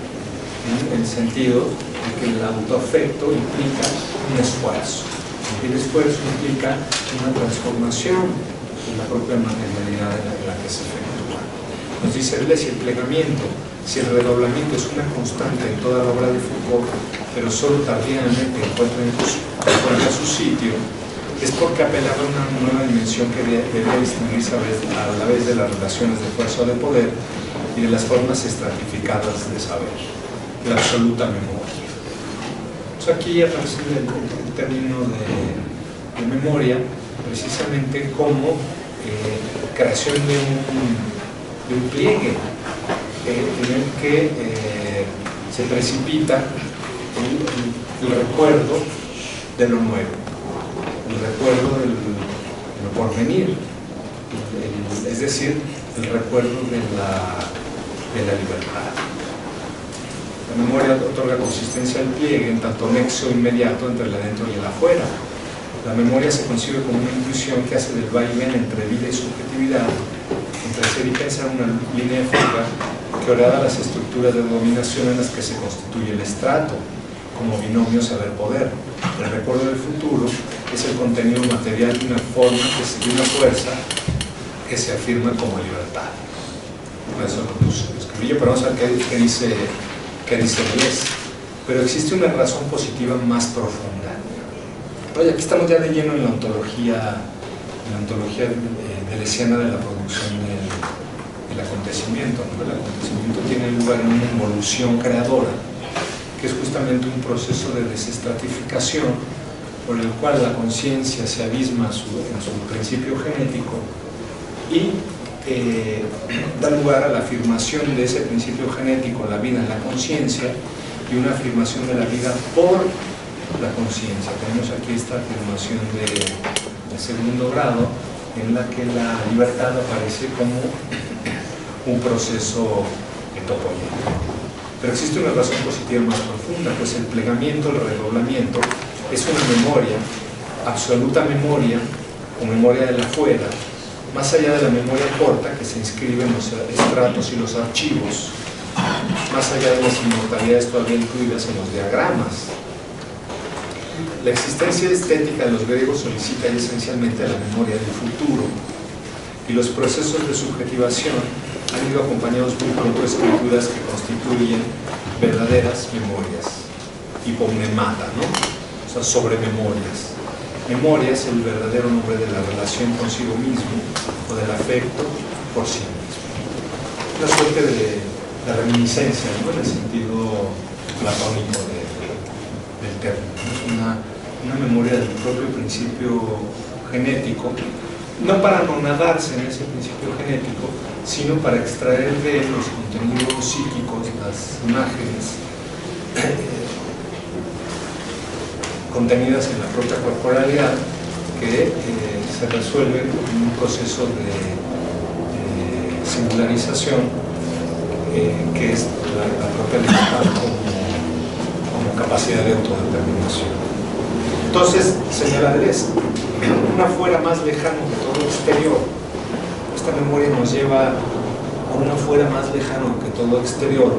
en el sentido de que el autoafecto implica un esfuerzo. El esfuerzo implica una transformación en la propia materialidad en la que se efectúa. Nos dice Deleuze, el plegamiento, si el redoblamiento es una constante en toda la obra de Foucault, pero solo tardíamente encuentra su sitio, es porque apelaba a una nueva dimensión que debía distinguirse a la vez de las relaciones de fuerza o de poder y de las formas estratificadas de saber, la absoluta memoria. Entonces aquí aparece el término de memoria precisamente como creación de un pliegue en el que se precipita el recuerdo de lo nuevo, el recuerdo de lo porvenir, es decir, el recuerdo de la libertad. La memoria otorga consistencia al pliegue en tanto nexo inmediato entre el adentro y el afuera. La memoria se concibe como una intuición que hace del vaivén entre vida y subjetividad, entre ser y pensar, una línea de fuga que orada las estructuras de dominación en las que se constituye el estrato, como binomio saber-poder. El recuerdo del futuro es el contenido material de una forma, de una fuerza que se afirma como libertad. Eso lo escribí yo, pero vamos a ver qué dice Deleuze. Pero existe una razón positiva más profunda. Oye, aquí estamos ya de lleno en la ontología deleuziana de la producción del acontecimiento, ¿no? El acontecimiento tiene lugar en una involución creadora, que es justamente un proceso de desestratificación por el cual la conciencia se abisma en su principio genético y da lugar a la afirmación de ese principio genético, la vida en la conciencia, y una afirmación de la vida por la conciencia. Tenemos aquí esta afirmación de segundo grado, en la que la libertad aparece como un proceso etopoyético. Pero existe una razón positiva más profunda, pues el plegamiento, el redoblamiento, es una memoria, absoluta memoria, o memoria del afuera, más allá de la memoria corta que se inscribe en los estratos y los archivos, más allá de las inmortalidades todavía incluidas en los diagramas. La existencia estética de los griegos solicita esencialmente a la memoria del futuro, y los procesos de subjetivación han ido acompañados muy pronto de escrituras que constituyen verdaderas memorias, hipomnemata, ¿no? O sea, sobrememorias. Memoria es el verdadero nombre de la relación consigo mismo o del afecto por sí mismo. Una suerte de reminiscencia, ¿no? En el sentido platónico del término, ¿no? Una memoria del propio principio genético, no para anonadarse en ese principio genético, sino para extraer de los contenidos psíquicos, las imágenes contenidas en la propia corporalidad, que se resuelven en un proceso de singularización, que es la propia libertad como capacidad de autodeterminación. Entonces, señala Deleuze, un afuera más lejano que todo exterior. Esta memoria nos lleva a un afuera más lejano que todo exterior.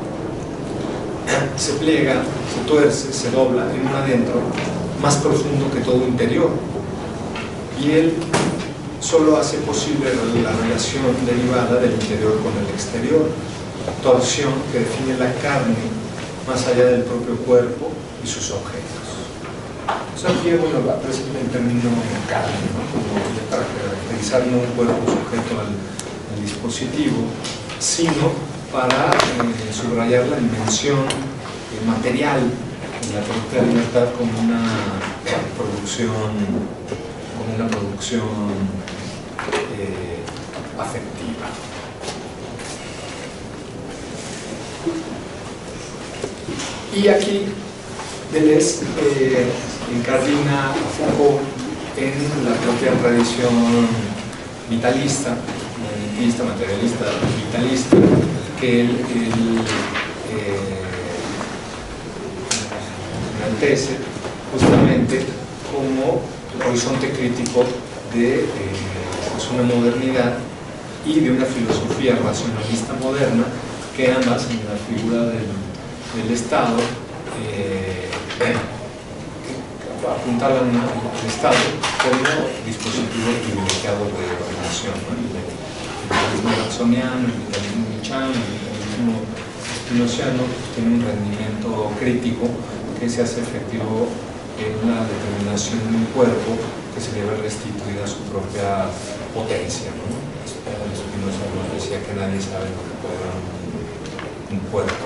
Se pliega, se tuerce, se dobla en un adentro más profundo que todo interior. Y él solo hace posible la relación derivada del interior con el exterior. Torsión que define la carne más allá del propio cuerpo y sus objetos. O sea, aquí, bueno, aparece el término carne, ¿no? Como para caracterizar no un cuerpo sujeto al dispositivo, sino para subrayar la dimensión material de la propia libertad como una producción afectiva. Y aquí Deleuze incardina a Foucault en la propia tradición vitalista, materialista, vitalista, que él enaltece justamente como horizonte crítico de pues una modernidad y de una filosofía racionalista moderna, que ambas en la figura del Estado apuntaban al Estado como dispositivo privilegiado de dominación, ¿no? El vitalismo jacksoniano, el vitalismo nietzscheano, el vitalismo spinociano tiene un rendimiento crítico que se hace efectivo en la determinación de un cuerpo que se debe restituir a su propia potencia, ¿no? Spinoza nos decía que nadie sabe lo que puede dar un cuerpo.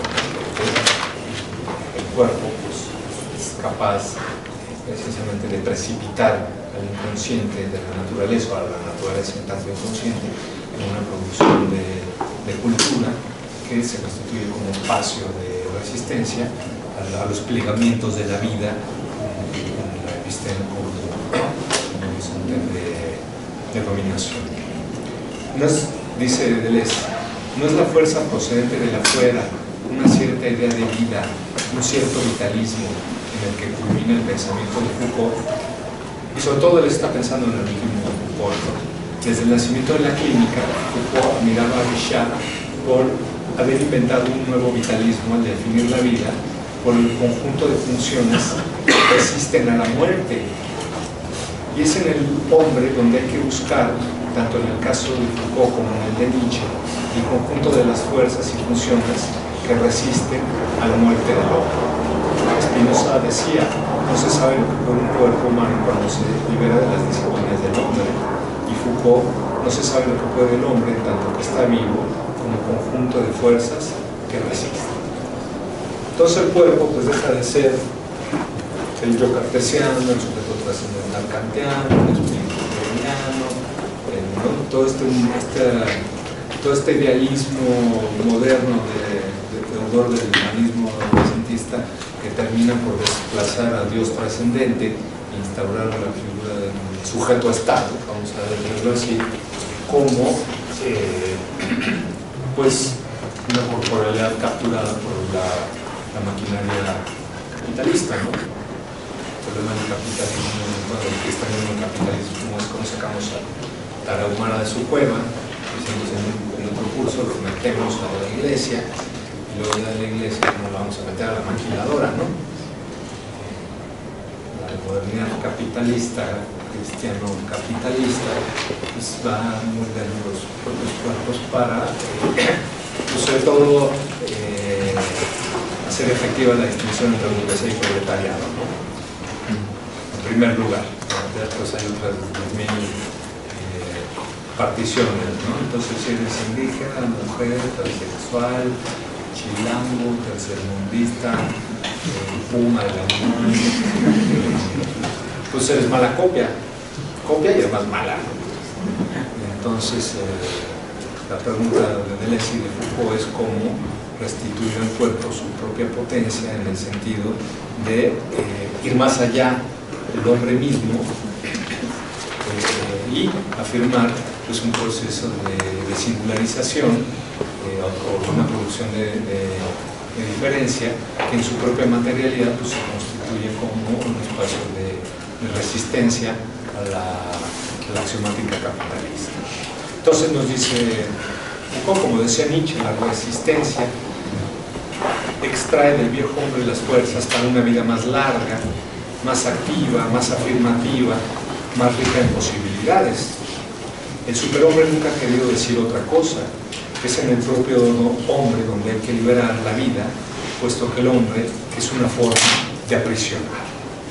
El cuerpo pues, es capaz precisamente de precipitar al inconsciente de la naturaleza, o a la naturaleza en tanto inconsciente, en una producción de cultura que se constituye como espacio de resistencia a los plegamientos de la vida en la episteme como un horizonte de dominación. No es, dice Deleuze, no es la fuerza procedente de la fuera, una cierta idea de vida, un cierto vitalismo en el que culmina el pensamiento de Foucault, y sobre todo él está pensando en el último Foucault. Desde el nacimiento de la clínica, Foucault admiraba a Richard por haber inventado un nuevo vitalismo al definir la vida por el conjunto de funciones que resisten a la muerte. Y es en el hombre donde hay que buscar, tanto en el caso de Foucault como en el de Nietzsche, el conjunto de las fuerzas y funciones que resisten a la muerte del hombre. Spinoza decía, no se sabe lo que puede un cuerpo humano cuando se libera de las disciplinas del hombre, y Foucault, no se sabe lo que puede el hombre en tanto que está vivo como conjunto de fuerzas que resisten. Entonces el cuerpo pues deja de ser el yo cartesiano, el sujeto trascendental kantiano, el espíritu hegeliano, ¿no? todo este idealismo moderno de deudor del humanismo renacentista, que termina por desplazar a Dios trascendente e instaurar la figura del sujeto-estado, vamos a decirlo así, como pues una corporalidad capturada por la maquinaria capitalista, ¿no? El problema del capitalismo, bueno, el cristianismo capitalismo es como sacamos a Tarahumara de su cueva, hicimos en otro curso, lo metemos a la iglesia, y luego de la iglesia nos la vamos a meter a la maquiladora, ¿no? La modernidad capitalista, cristiano-capitalista, pues va muy de los propios cuerpos para, pues sobre todo, hacer efectiva la distinción entre burguesía y proletariado, ¿no? En primer lugar, después hay otras 10.000 particiones, ¿no? Entonces, si eres indígena, mujer, transexual, chilango, tercermundista, puma de la unión, pues eres mala copia y además mala, ¿no? Entonces, la pregunta de Deleuze y de Foucault es cómo restituir al cuerpo su propia potencia, en el sentido de ir más allá del hombre mismo y afirmar pues, un proceso de singularización o una producción de diferencia que en su propia materialidad pues, se constituye como un espacio de resistencia a la axiomática capitalista. Entonces nos dice Foucault, como decía Nietzsche, la resistencia extrae del viejo hombre las fuerzas para una vida más larga, más activa, más afirmativa, más rica en posibilidades. El superhombre nunca ha querido decir otra cosa. Es en el propio hombre donde hay que liberar la vida, puesto que el hombre es una forma de aprisionar.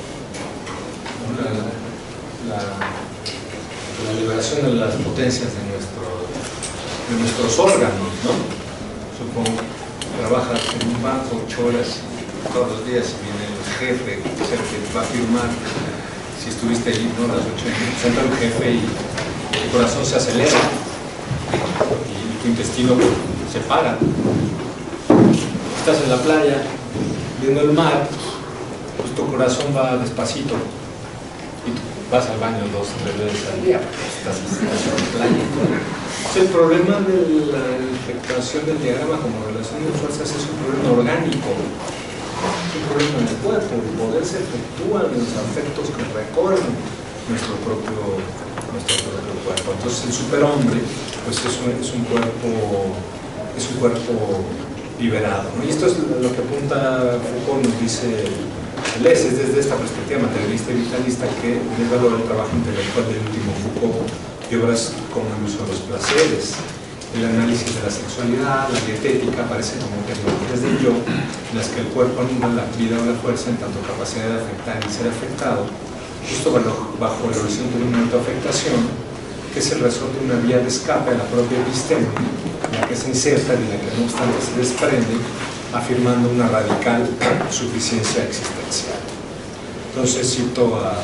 La liberación de las potencias de nuestros órganos, ¿no? Supongo que trabajas en un banco 8 horas todos los días y viene el jefe, que es el que va a firmar. Si estuviste ahí, ¿no? Las 8 horas, senta el jefe y el corazón se acelera y tu intestino se para. Estás en la playa viendo el mar, pues tu corazón va despacito y vas al baño 2 o 3 veces al día, porque estás en la playa. El problema de la efectuación del diagrama como relación de fuerzas es un problema orgánico, es un problema del cuerpo. El poder se efectúa en los afectos que recorren nuestro propio cuerpo. Entonces el superhombre pues es un cuerpo liberado, ¿no? Y esto es lo que apunta Foucault, nos dice Deleuze, es desde esta perspectiva materialista y vitalista que es valor el trabajo intelectual del último Foucault y obras como el uso de los placeres, el análisis de la sexualidad, la dietética, aparecen como tecnologías del yo, en las que el cuerpo anula la vida o la fuerza en tanto capacidad de afectar y ser afectado, justo bajo el horizonte de una autoafectación, que es el resorte de una vía de escape a la propia episteme, en la que se inserta y en la que no obstante se desprende, afirmando una radical suficiencia existencial. Entonces cito a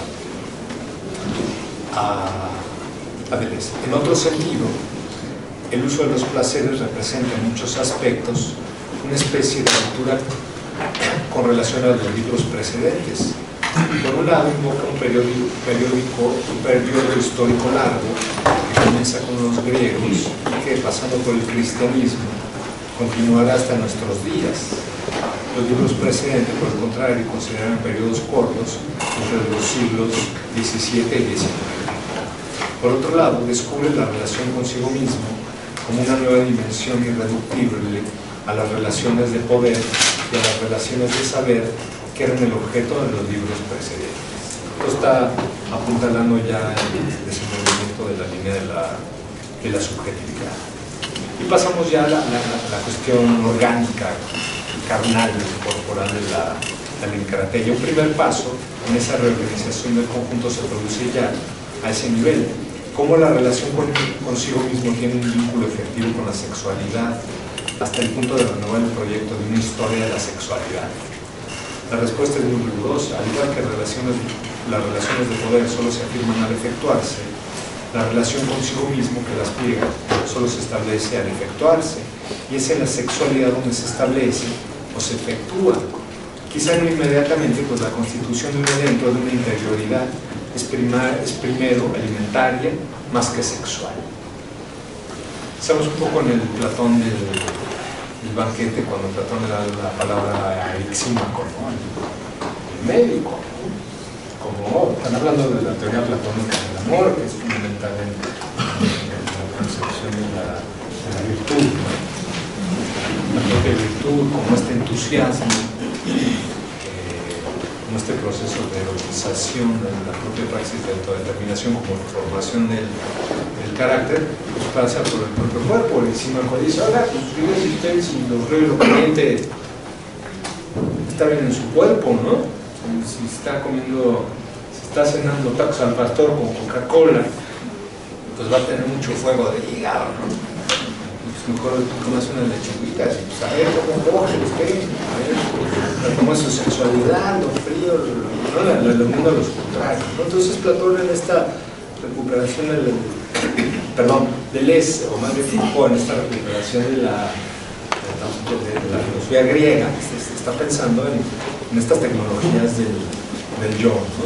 Deleuze. En otro sentido, el uso de los placeres representa en muchos aspectos una especie de cultura con relación a los libros precedentes. Por un lado, invoca un periodo histórico largo que comienza con los griegos y que, pasando por el cristianismo, continuará hasta nuestros días. Los libros precedentes, por el contrario, consideran periodos cortos entre los siglos XVII y XIX. Por otro lado, descubre la relación consigo mismo como una nueva dimensión irreductible a las relaciones de poder y a las relaciones de saber que eran el objeto de los libros precedentes. Esto está apuntalando ya el desenvolvimiento de la línea de la subjetividad. Y pasamos ya a la cuestión orgánica, carnal, corporal de la encrateia. Un primer paso en esa reorganización del conjunto se produce ya a ese nivel. Cómo la relación consigo mismo tiene un vínculo efectivo con la sexualidad, hasta el punto de renovar el proyecto de una historia de la sexualidad. La respuesta es muy rigurosa. Al igual que las relaciones de poder solo se afirman al efectuarse, la relación consigo mismo que las pliega solo se establece al efectuarse, y es en la sexualidad donde se establece o se efectúa. Quizá no inmediatamente, pues la constitución de un dentro de una interioridad es primero alimentaria más que sexual. Estamos un poco en el Platón del banquete, cuando Platón le da la palabra a Erixímaco, ¿no? El médico, ¿no? Como están hablando de la teoría platónica del amor, que es fundamental en la concepción de la virtud, ¿no? La propia virtud, como este entusiasmo, como este proceso de erotización de la propia praxis de autodeterminación como formación del carácter, pues pasa por el propio cuerpo. Y si me dice, ahora, pues fíjense ustedes si los ríos lo caliente está bien en su cuerpo, ¿no? Si está comiendo, si está cenando tacos al pastor con Coca-Cola, pues va a tener mucho fuego de hígado, ¿no? Pues mejor comas unas lechuguitas y pues a ver cómo coge usted, a ver cómo es su sexualidad, lo frío, ¿no? El mundo a los contrarios, ¿no? Entonces Platón en esta recuperación Deleuze, o más bien Foucault, en esta recuperación de la filosofía griega, está pensando en estas tecnologías del yo, ¿no?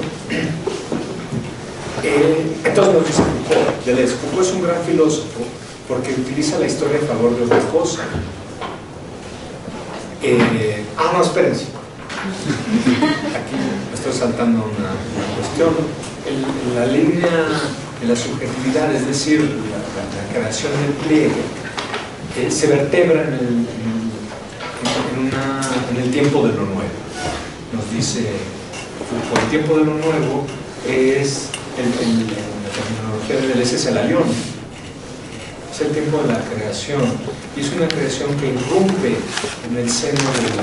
Entonces nos dice Foucault, Deleuze, Foucault es un gran filósofo porque utiliza la historia a favor de otra cosa. No, espérense. Aquí me estoy saltando una cuestión. En la línea de la subjetividad, es decir, la creación del pliegue, se vertebra en el tiempo de lo nuevo. Nos dice Foucault, el tiempo de lo nuevo es, la terminología de Deleuze es el alión. Es el tiempo de la creación, y es una creación que irrumpe en el seno de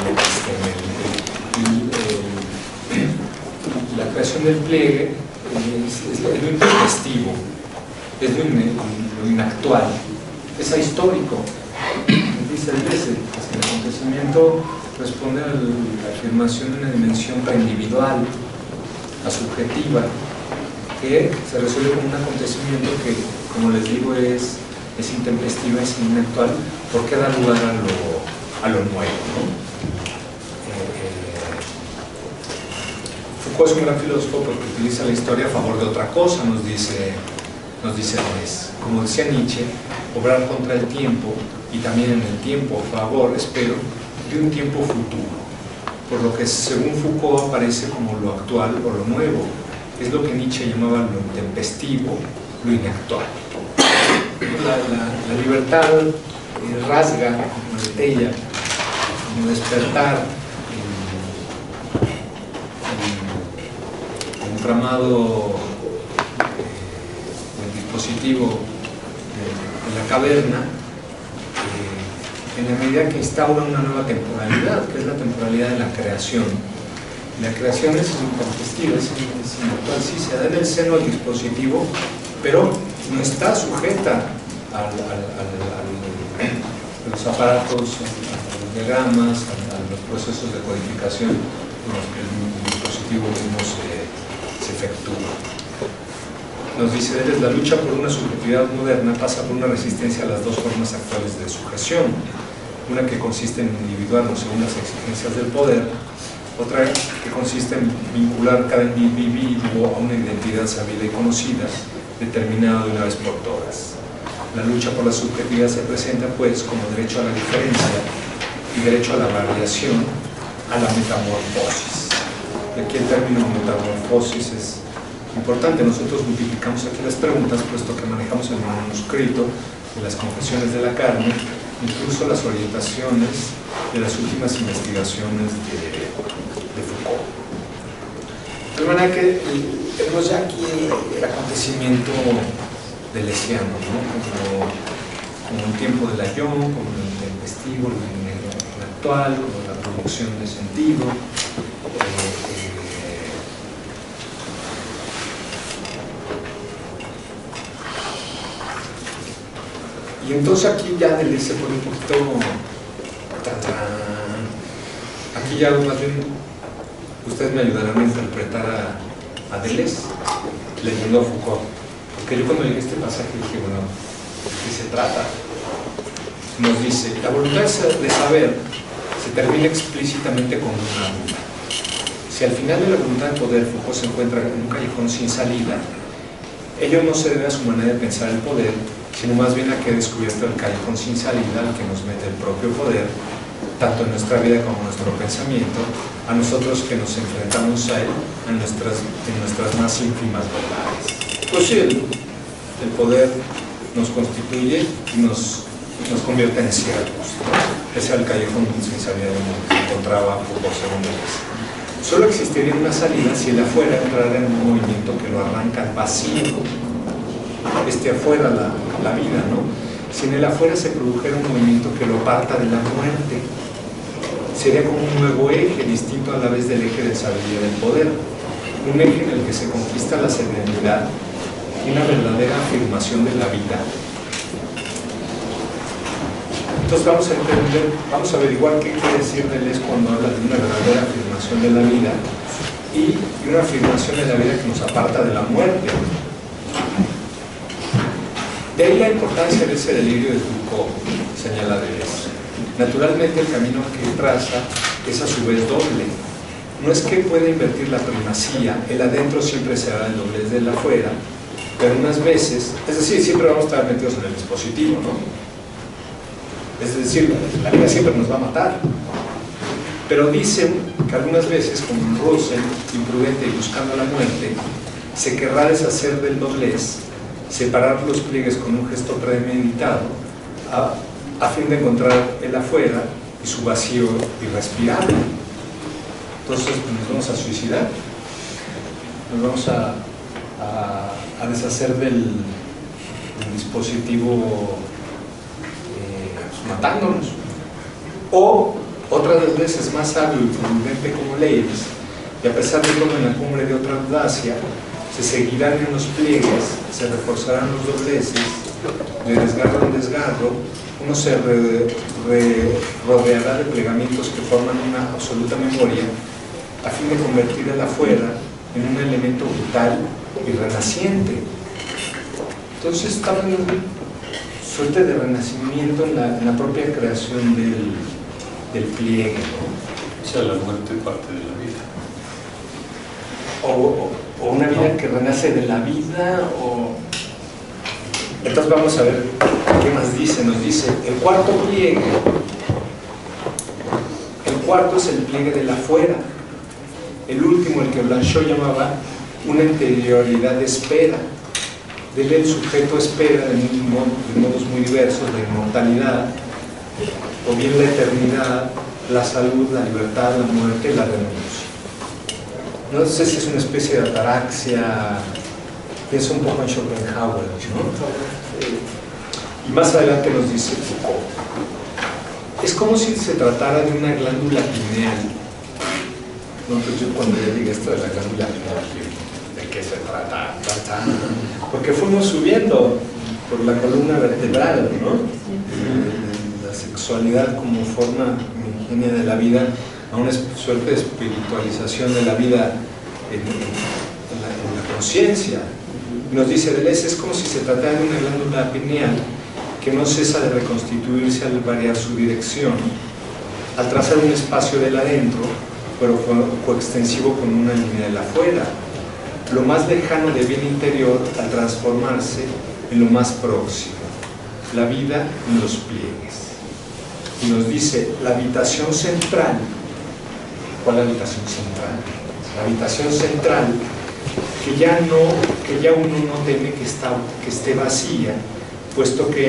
la creación del pliegue es lo intempestivo, es lo inactual, es ahistórico. Dice Deleuze, que el acontecimiento responde a la afirmación de una dimensión preindividual, la subjetiva, que se resuelve como un acontecimiento que, como les digo, es intempestiva, es inactual, porque da lugar a lo nuevo, ¿no? Foucault es un gran filósofo porque utiliza la historia a favor de otra cosa, nos dice Deleuze. Como decía Nietzsche, obrar contra el tiempo y también en el tiempo a favor, espero, de un tiempo futuro, por lo que según Foucault aparece como lo actual o lo nuevo, es lo que Nietzsche llamaba lo intempestivo, lo inactual. La libertad rasga, como detella, como despertar el entramado del dispositivo de la caverna, en la medida que instaura una nueva temporalidad, que es la temporalidad de la creación. La creación es intempestiva, es inactual, sí, se da en el seno del dispositivo, pero no está sujeta a los aparatos, a los diagramas, a los procesos de codificación con los que el dispositivo mismo se efectúa. Nos dice Deleuze, la lucha por una subjetividad moderna pasa por una resistencia a las dos formas actuales de sujeción, una que consiste en individuarnos según las exigencias del poder, otra que consiste en vincular cada individuo a una identidad sabida y conocida, determinada de una vez por todas. La lucha por la subjetividad se presenta, pues, como derecho a la diferencia y derecho a la variación, a la metamorfosis. Y aquí el término metamorfosis es importante. Nosotros multiplicamos aquí las preguntas, puesto que manejamos el manuscrito de las confesiones de la carne, incluso las orientaciones de las últimas investigaciones de Foucault. De manera que tenemos ya aquí el acontecimiento deleuziano, ¿no? como el tiempo del ayón, como el intempestivo, el actual, como la producción de sentido. Y entonces aquí ya Deleuze se pone un poquito... Aquí ya más bien ustedes me ayudarán a interpretar a Deleuze leyendo a Foucault. Porque yo cuando leí este pasaje dije, bueno, ¿de qué se trata? Nos dice, la voluntad de saber se termina explícitamente con una duda. Si al final de la voluntad de poder Foucault se encuentra en un callejón sin salida, ello no se debe a su manera de pensar el poder, sino más bien a que ha descubierto el callejón sin salida al que nos mete el propio poder, tanto en nuestra vida como en nuestro pensamiento, a nosotros que nos enfrentamos a él en nuestras más ínfimas verdades. Pues sí, el poder nos constituye y nos convierte en siervos, ¿no? Ese era el callejón sin salida donde se encontraba Foucault según Deleuze. Solo existiría una salida si el afuera entrara en un movimiento que lo arranca al vacío. Afuera la vida, ¿no? Si en el afuera se produjera un movimiento que lo aparta de la muerte, sería como un nuevo eje distinto a la vez del eje de sabiduría del poder, un eje en el que se conquista la serenidad y una verdadera afirmación de la vida. Entonces vamos a averiguar qué quiere decir Deleuze cuando habla de una verdadera afirmación de la vida y una afirmación de la vida que nos aparta de la muerte. De ahí la importancia de ese delirio de Foucault, señala Deleuze. Naturalmente el camino que traza es a su vez doble. No es que pueda invertir la primacía, el adentro siempre será el doblez del afuera, pero unas veces, es decir, siempre vamos a estar metidos en el dispositivo, ¿no? Es decir, la vida siempre nos va a matar. Pero dicen que algunas veces, como en Russell, imprudente y buscando la muerte, se querrá deshacer del doblez, separar los pliegues con un gesto premeditado a fin de encontrar el afuera y su vacío irrespirable. Entonces nos vamos a suicidar, nos vamos a deshacer del dispositivo matándonos. O otras veces más sabio y prudente como Leibniz, y a pesar de todo en la cumbre de otra audacia, se seguirán en los pliegues, se reforzarán los dobleces, de desgarro en desgarro, uno se rodeará de plegamientos que forman una absoluta memoria, a fin de convertir el afuera en un elemento vital y renaciente. Entonces estamos en una suerte de renacimiento en la propia creación del pliegue, ¿no?
O sea, la muerte parte de la vida.
o una vida que renace de la vida, o... Entonces vamos a ver qué más dice. Nos dice, el cuarto pliegue, el cuarto es el pliegue del afuera, el último, el que Blanchot llamaba una interioridad de espera. De él el sujeto espera de modos muy diversos la inmortalidad, o bien la eternidad, la salud, la libertad, la muerte y la renuncia. No sé si es una especie de ataraxia, pienso un poco en Schopenhauer, ¿no? Y más adelante nos dice Foucault, es como si se tratara de una glándula pineal. No, pues yo cuando ya diga esto de la glándula pineal, ¿de qué se trata? Porque fuimos subiendo por la columna vertebral, ¿no? La sexualidad como forma ingenia de la vida, a una suerte de espiritualización de la vida en la conciencia. Nos dice Deleuze, es como si se tratara de una glándula pineal que no cesa de reconstituirse al variar su dirección, al trazar un espacio del adentro, pero coextensivo con una línea del afuera, lo más lejano del bien interior al transformarse en lo más próximo, la vida en los pliegues. Y nos dice, la habitación central. ¿Cuál habitación central? La habitación central que ya uno no teme que esté vacía, puesto que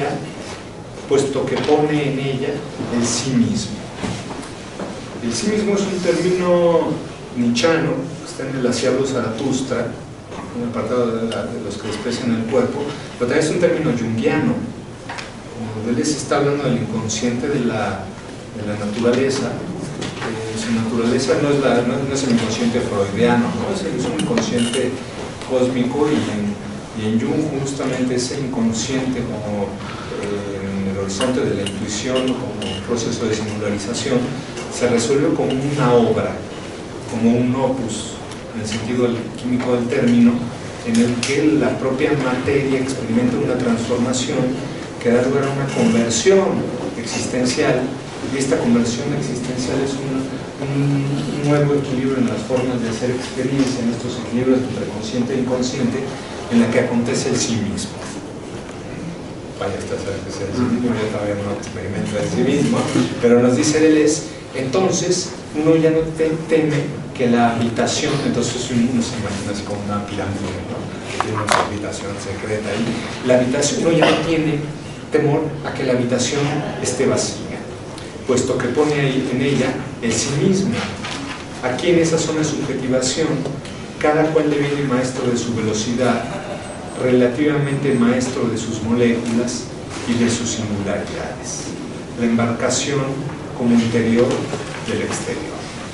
pone en ella el sí mismo. El sí mismo es un término nietzscheano, que está en el Asiablo Zaratustra, un apartado de los que desprecian el cuerpo, pero también es un término junguiano. Deleuze está hablando del inconsciente de la naturaleza. Su naturaleza no es el inconsciente freudiano, ¿no? Es un inconsciente cósmico, y en Jung justamente ese inconsciente como en el horizonte de la intuición, como proceso de singularización, se resuelve como una obra, como un opus, en el sentido químico del término, en el que la propia materia experimenta una transformación que da lugar a una conversión existencial, y esta conversión existencial es un nuevo equilibrio en las formas de hacer experiencia, en estos equilibrios entre consciente e inconsciente, en la que acontece el sí mismo. Vaya hasta saber que sea el sí mismo, yo todavía no experimento el sí mismo, pero nos dice Deleuze, entonces uno ya no teme que la habitación, entonces uno se imagina así como una pirámide, ¿no? Que tiene una habitación secreta ahí. La habitación, uno ya no tiene temor a que la habitación esté vacía, puesto que pone ahí en ella el sí mismo. Aquí en esa zona de subjetivación, cada cual deviene maestro de su velocidad, relativamente maestro de sus moléculas y de sus singularidades. La embarcación como interior del exterior.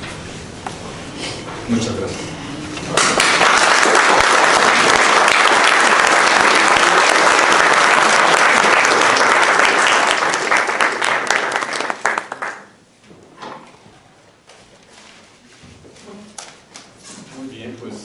Muchas gracias.
Muy bien, pues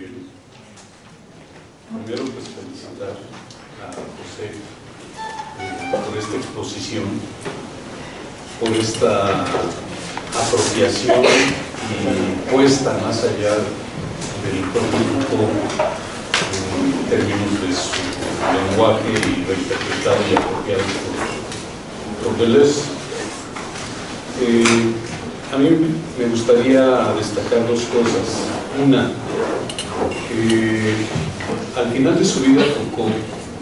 primero pues felicitar a José por esta exposición, por esta apropiación y puesta más allá del propio en términos de su lenguaje y reinterpretado y apropiado por Deleuze. A mí me gustaría destacar dos cosas. Una, al final de su vida Foucault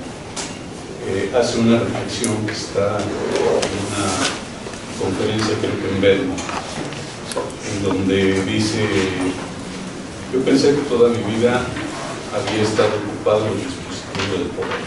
hace una reflexión que está en una conferencia, creo que en Berna, en donde dice: yo pensé que toda mi vida había estado ocupado en el dispositivo del poder,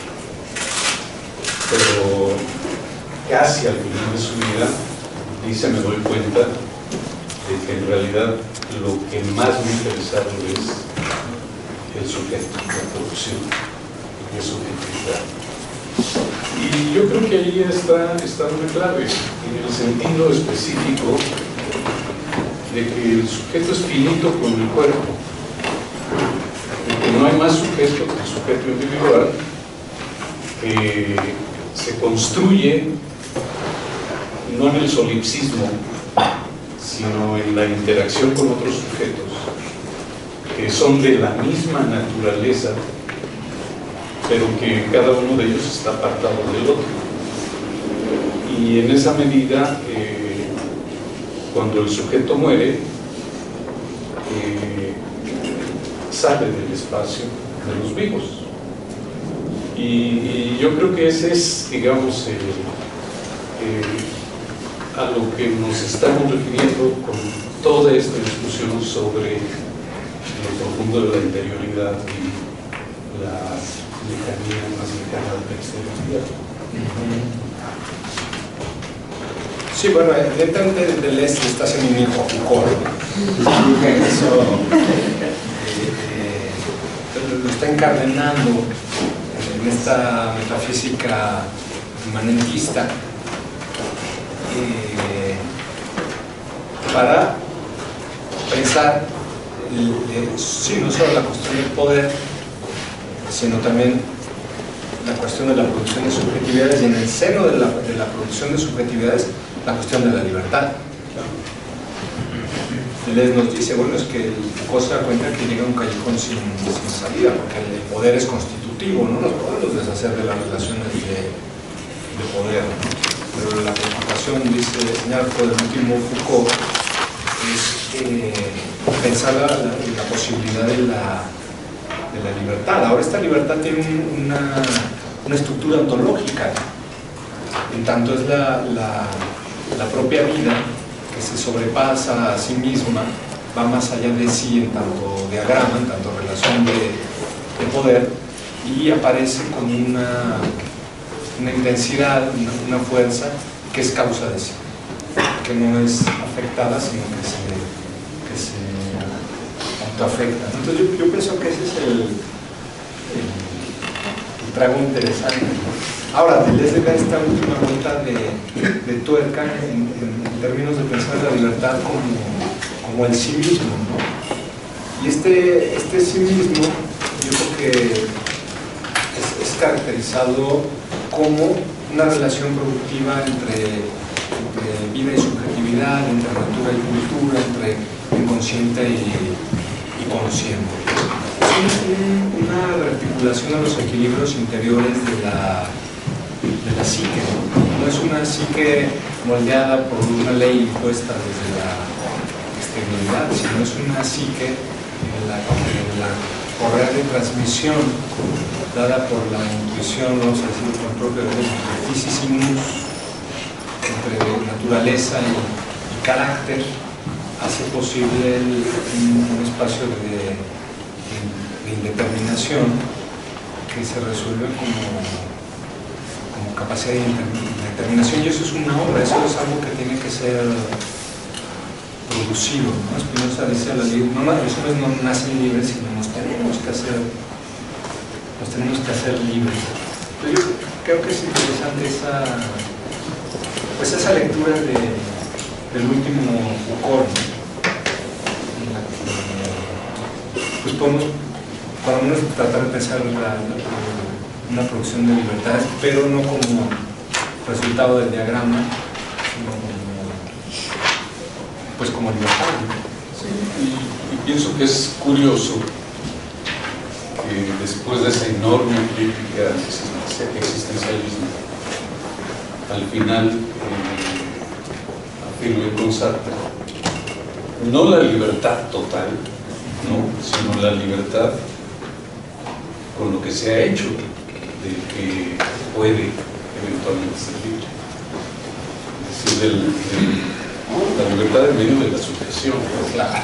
pero casi al final de su vida dice: me doy cuenta de que en realidad lo que más me interesaba es el sujeto, la producción y el subjetividad. Y yo creo que ahí está una clave, en el sentido específico de que el sujeto es finito con el cuerpo, de que no hay más sujeto que el sujeto individual, que se construye no en el solipsismo, sino en la interacción con otros sujetos, que son de la misma naturaleza, pero que cada uno de ellos está apartado del otro. Y en esa medida, cuando el sujeto muere, sale del espacio de los vivos. Y yo creo que ese es, digamos, a lo que nos estamos refiriendo con toda esta discusión sobre lo profundo de la interioridad y la lejanía más lejana de la exterioridad.
Sí, bueno, evidentemente Deleuze está haciendo un hijo a Foucault. Eso lo está encardenando en esta metafísica inmanentista para pensar, sí, no solo la cuestión del poder, sino también la cuestión de la producción de subjetividades, y en el seno de la producción de subjetividades, la cuestión de la libertad. Deleuze nos dice, bueno, es que Foucault se da cuenta que llega a un callejón sin salida, porque el poder es constitutivo, no nos podemos deshacer de las relaciones de poder. Pero la preocupación, dice señor por el último Foucault, es pensar la posibilidad de la libertad. Ahora esta libertad tiene una estructura ontológica, en tanto es la propia vida que se sobrepasa a sí misma, va más allá de sí en tanto diagrama, en tanto relación de poder, y aparece con una intensidad, una fuerza que es causa de sí, que no es afectada, sino que se autoafecta. Entonces yo pienso que ese es el trago interesante. Ahora, Deleuze le da esta última vuelta de tuerca en términos de pensar la libertad como el sí mismo, ¿no? Y este sí mismo, yo creo que es caracterizado como una relación productiva entre vida y subjetividad, entre natura y cultura, entre inconsciente y consciente. Es una rearticulación a los equilibrios interiores de la psique, ¿no? No es una psique moldeada por una ley impuesta desde la exterioridad, sino es una psique en la correa de transmisión dada por la intuición, vamos a decir, por el propio fisicismus, entre naturaleza y carácter, hace posible un espacio de indeterminación que se resuelve como capacidad de determinación, y eso es una obra, eso es algo que tiene que ser producido, ¿no? Spinoza dice a la ley, no, los hombres no nacen libres, sino nos tenemos que hacer libres. Entonces, yo creo que es interesante esa lectura del último Foucault, ¿no? Pues podemos por lo menos tratar de pensar una producción de libertades, pero no como resultado del diagrama, sino como libertad, ¿no?
Sí, y pienso que es curioso que después de esa enorme crítica al existencialismo, al final afirme con Sartre, no la libertad total, no, sino la libertad con lo que se ha hecho de que puede eventualmente ser libre. Es decir, la libertad en medio de la sujeción.
Claro.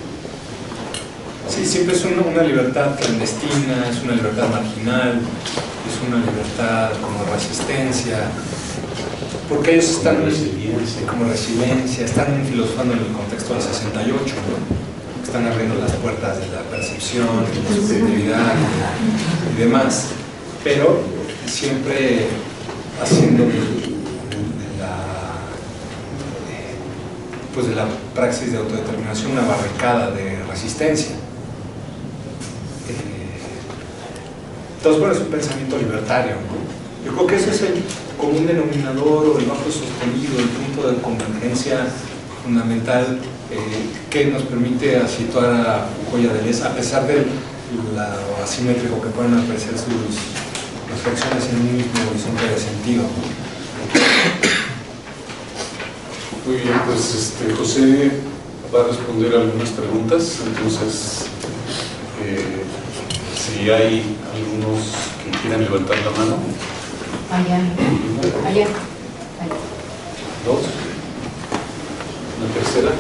Sí, siempre es una libertad clandestina, es una libertad marginal, es una libertad como resistencia, porque ellos están como resiliencia, están filosofando en el contexto del 68, ¿no? Están abriendo las puertas de la percepción, de la subjetividad y demás, pero siempre haciendo de la praxis de autodeterminación una barricada de resistencia. Entonces, bueno, es un pensamiento libertario, ¿no? Yo creo que ese es el común denominador o el bajo sostenido, el punto de convergencia fundamental que nos permite situar a Foucault y a Deleuze, a pesar de lo asimétrico que pueden aparecer sus reflexiones en un mismo horizonte de sentido.
Muy bien, pues José va a responder algunas preguntas, entonces si hay algunos que quieran levantar la mano.
Allá.
Dos. Una tercera.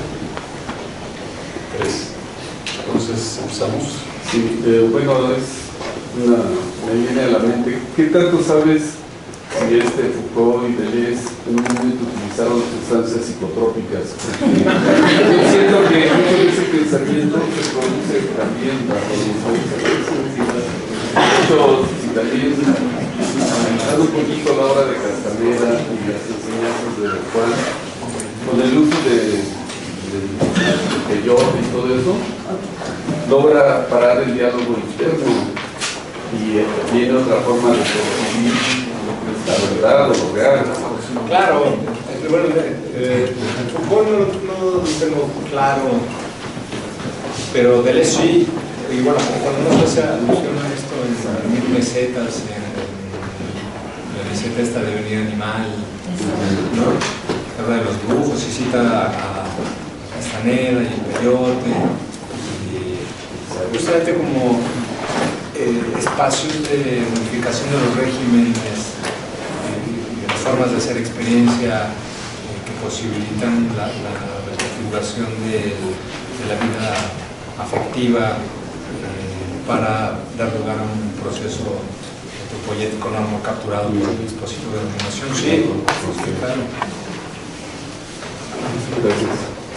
Tres. Entonces empezamos.
Sí, bueno, me viene a la mente, ¿qué tanto sabes si Foucault y Deleuze en un momento utilizaron sustancias psicotrópicas? Yo siento que mucho de ese pensamiento se produce también bajo si también analizando un poquito la obra de Castaneda y las enseñanzas de Juan, con el uso de peyote y todo eso, logra parar el diálogo interno y tiene otra forma de percibir la verdad o lo real.
Claro, bueno, Foucault no lo tengo claro, pero Deleuze sí, y bueno, cuando uno hace alusión a esto en Mil Mesetas, en la meseta esta de Venir Animal, ¿no? Habla de los brujos y cita a Castaneda y el peyote, y justamente como espacios de modificación de los regímenes y de las formas de hacer experiencia que posibilitan la reconfiguración de la vida afectiva para dar lugar a un proceso antropoyético no capturado por el dispositivo de dominación. Sí, claro.
Gracias.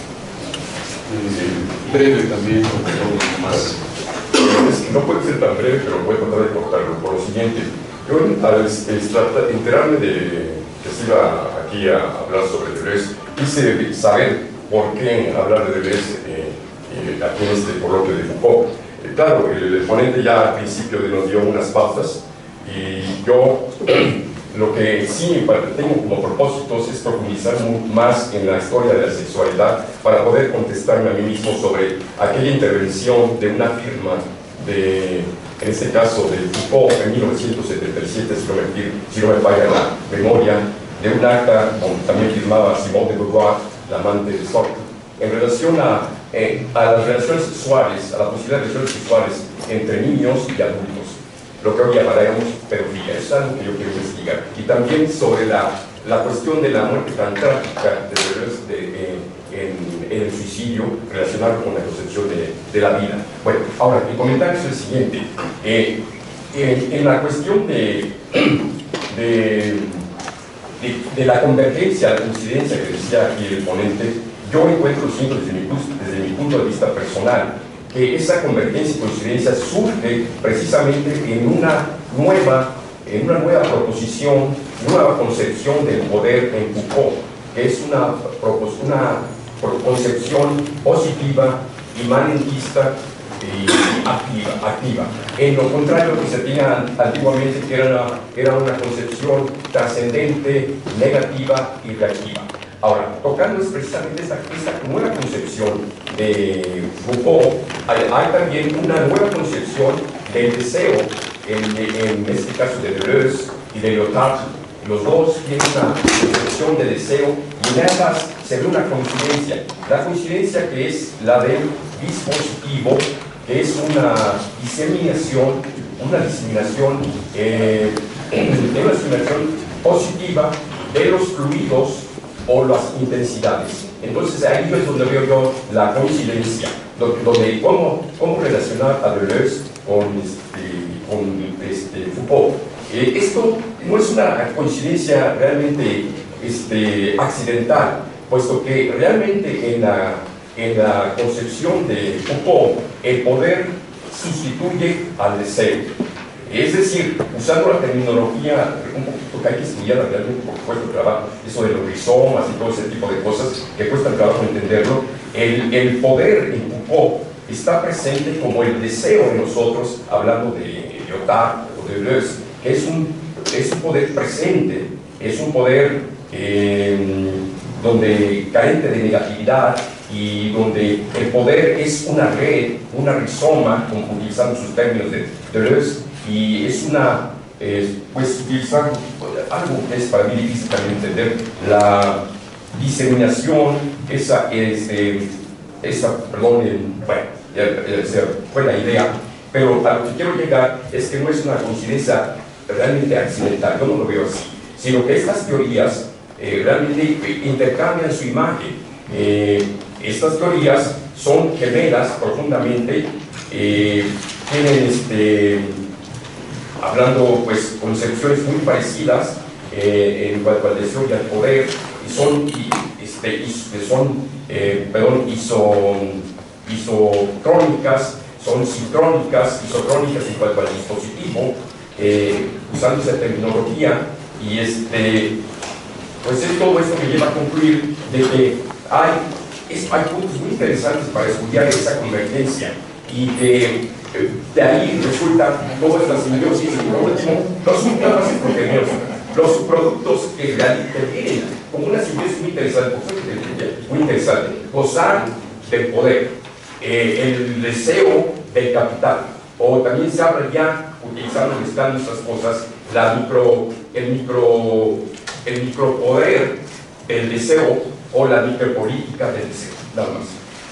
Breve también, más.
No puede ser tan breve, pero voy a tratar de cortarlo por lo siguiente. Yo al enterarme de que se iba aquí a hablar sobre Deleuze, quise saber por qué hablar de Deleuze aquí en este coloquio de Foucault. Claro, el ponente ya al principio nos dio unas pautas y yo lo que sí tengo como propósitos es profundizar más en la historia de la sexualidad para poder contestarme a mí mismo sobre aquella intervención de una firma en este caso de Foucault en 1977, si no me falla la memoria, de un acta donde también firmaba Simone de Beauvoir, la amante de Sartre, en relación a las relaciones sexuales, a la posibilidad de relaciones sexuales entre niños y adultos, lo que hoy llamaremos pedofilia. Es algo que yo quiero investigar. Y también sobre la cuestión de la muerte tan trágica en el suicidio relacionado con la concepción de la vida. Bueno, ahora, mi comentario es el siguiente. En la cuestión de la convergencia, la coincidencia que decía aquí el ponente, yo encuentro siempre desde mi punto de vista personal que esa convergencia y coincidencia surge precisamente en una nueva proposición, nueva concepción del poder en Foucault, que es una concepción positiva, imanentista y activa. En lo contrario a lo que se tenía antiguamente, que era una concepción trascendente, negativa y reactiva. Ahora, tocando precisamente esta nueva concepción de Foucault, hay también una nueva concepción del deseo, en este caso de Deleuze y de Lyotard. Los dos tienen una concepción de deseo y en ambas se ve una coincidencia. La coincidencia que es la del dispositivo, que es una diseminación positiva de los fluidos o las intensidades. Entonces ahí es donde veo yo la coincidencia, donde cómo relacionar a Deleuze con Foucault. Esto no es una coincidencia realmente accidental, puesto que realmente en la concepción de Foucault el poder sustituye al deseo. Es decir, usando la terminología un poquito que hay que estudiar realmente porque cuesta trabajo, eso de los rizomas y todo ese tipo de cosas que cuesta trabajo entenderlo, el poder en Foucault está presente como el deseo en nosotros, hablando de Lyotard o de Deleuze, que es un poder presente, es un poder donde carente de negatividad, y donde el poder es una red, una rizoma, como utilizando sus términos de Deleuze, y es una, pues utilizar algo que es para mí difícil también entender, la diseminación, fue la idea, pero a lo que quiero llegar es que no es una coincidencia realmente accidental, yo no lo veo así, sino que estas teorías realmente intercambian su imagen. Estas teorías son gemelas profundamente, tienen, hablando pues, concepciones muy parecidas en cuanto al deseo y al poder, y son, isocrónicas, son sincrónicas, isocrónicas en cuanto al dispositivo, usando esa terminología, y pues es todo esto que lleva a concluir de que hay puntos muy interesantes para estudiar esa convergencia, y de ahí resulta toda esta simbiosis, y por último, los subtemas heterogeneos, los subproductos que vienen como una simbiosis muy interesante, gozar del poder, el deseo del capital, o también se habla ya, utilizando, mezclando estas cosas, el micropoder del deseo o la micropolítica del deseo, nada más.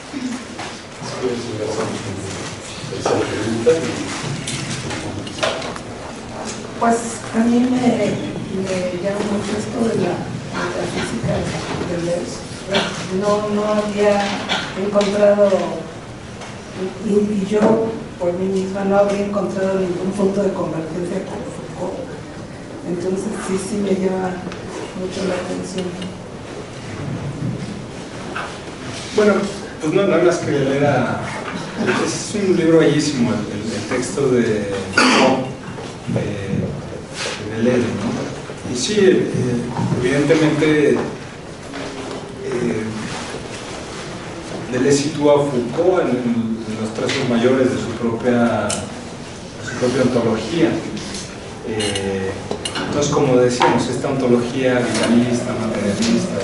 Pues a mí me llama mucho esto de la física de Deleuze. No había encontrado, y yo por mí misma no habría encontrado ningún punto de convergencia con Foucault. Entonces sí me llama mucho la atención. Bueno,
pues no hay más que leer es un libro bellísimo, el texto de Foucault, de Deleuze, ¿no? Y sí, evidentemente Deleuze sitúa a Foucault en los trazos mayores de su propia ontología. Entonces, como decíamos, esta ontología vitalista, materialista,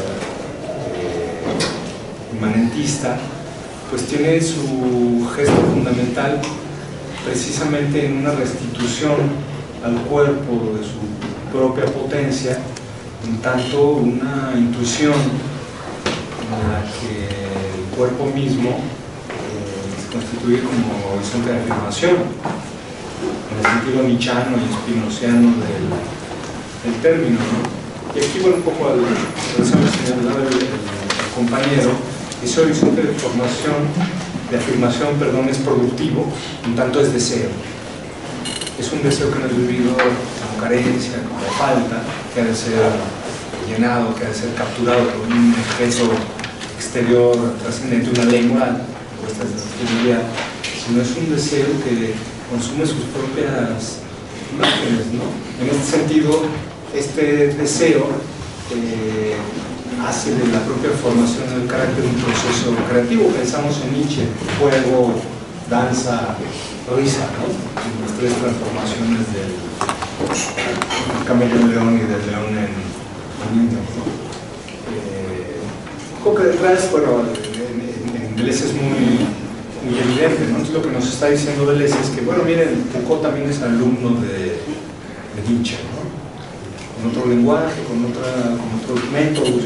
inmanentista, pues tiene su gesto fundamental precisamente en una restitución al cuerpo de su propia potencia, en tanto una intuición en la que el cuerpo mismo se constituye como horizonte de afirmación, en el sentido nichano y spinociano del término, ¿no? Y aquí, bueno, un poco al señalar el compañero, ese horizonte de afirmación, perdón, es productivo, en tanto es deseo. Es un deseo que no es vivido como carencia, como falta, que ha de ser llenado, que ha de ser capturado por un objeto exterior trascendente, una ley moral, como esta es la sostenibilidad, sino es un deseo que consume sus propias imágenes, ¿no? En este sentido, este deseo hace de la propia formación del carácter un proceso creativo. Pensamos en Nietzsche, juego, danza, risa, ¿no? Las tres transformaciones del camaleón y del león en niño, ¿no? Un poco detrás, bueno, en Deleuze es muy evidente, ¿no? Entonces lo que nos está diciendo Deleuze es que, bueno, miren, Foucault también es alumno de Nietzsche, ¿no? Con otro lenguaje, con otros métodos,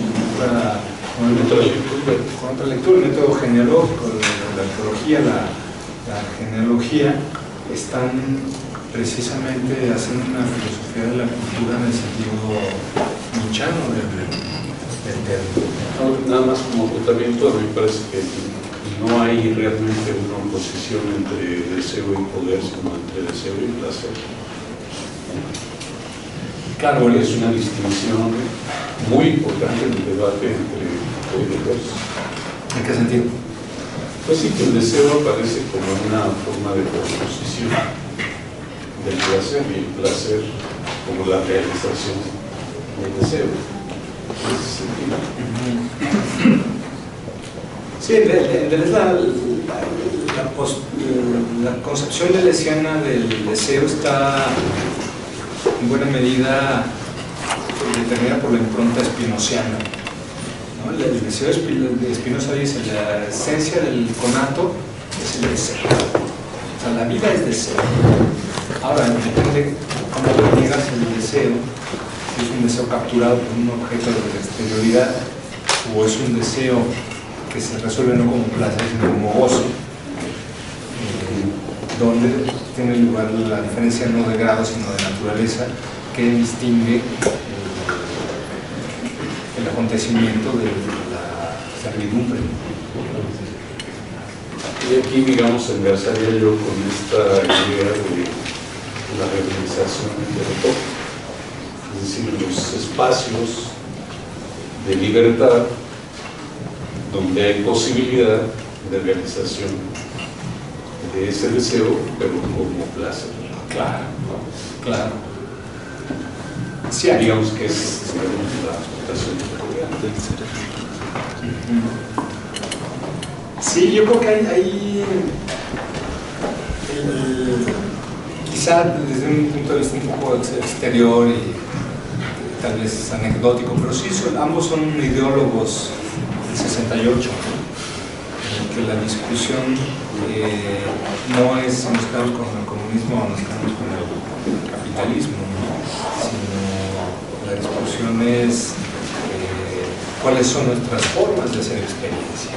con otra lectura, el método genealógico, la arqueología, la genealogía, están precisamente haciendo una filosofía de la cultura en el sentido nietzscheano del término.
Nada más como tratamiento, a mí me parece que no hay realmente una oposición entre deseo y poder, sino entre deseo y placer. Claro, es una distinción muy importante en el debate entre poderes.
¿En qué sentido?
Pues sí, que el deseo aparece como una forma de proposición del placer, y el placer como la realización del deseo. En ese sentido.
Sí, la concepción deleuziana del deseo está en buena medida determinada por la impronta spinociana, ¿no? El deseo de Spinoza dice, la esencia del conato es el deseo. O sea, la vida es deseo. Ahora, depende cómo niegas el deseo, si es un deseo capturado por un objeto de la exterioridad, o es un deseo que se resuelve no como placer, sino como gozo, donde tiene lugar la diferencia no de grado, sino de naturaleza, que distingue el acontecimiento de la servidumbre.
Y aquí, digamos, engarzaría yo con esta idea de la realización del todo, es decir, los espacios de libertad donde hay posibilidad de realización de ese deseo, pero como placer.
Claro, claro.
Sí, digamos que es la explicación tutorial.
Sí, yo creo que hay quizá desde un punto de vista un poco exterior y tal vez anecdótico, pero sí, ambos son ideólogos del 68, en el que la discusión no es si nos quedamos con el comunismo o nos quedamos con el capitalismo, ¿no? Sino la discusión es cuáles son nuestras formas de hacer experiencia,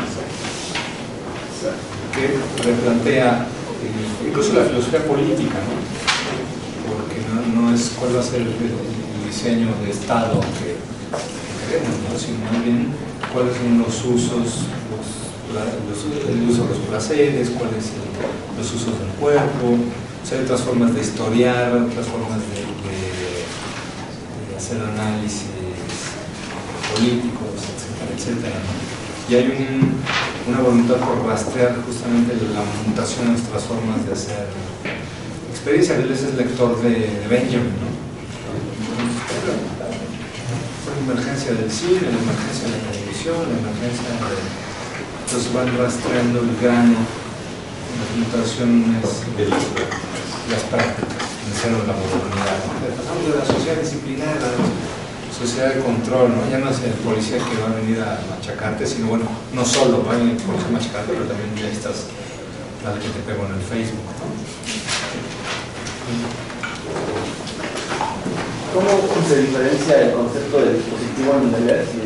que replantea incluso la filosofía política, ¿no? Porque no es cuál va a ser el diseño de Estado que queremos, ¿no? Sino más bien cuáles son los usos, el uso de los placeres, cuáles los usos del cuerpo. O sea, hay otras formas de historiar, otras formas de hacer análisis políticos, etcétera, etcétera, ¿no? Y hay una voluntad por rastrear justamente la mutación de nuestras formas de hacer experiencia. Él es el lector de Benjamin, ¿no? La emergencia del cine, la emergencia de la televisión, la emergencia de... Entonces van rastreando el grano, las mutaciones de las prácticas, en el seno de la modernidad. Pasamos de la sociedad disciplinaria a la sociedad de control, ¿no? Ya no es el policía que va a venir a machacarte, sino bueno, no solo va a venir el policía a machacarte, pero también ya estás al que te pego en el Facebook, ¿no?
¿Cómo se diferencia el concepto de dispositivo en Deleuze?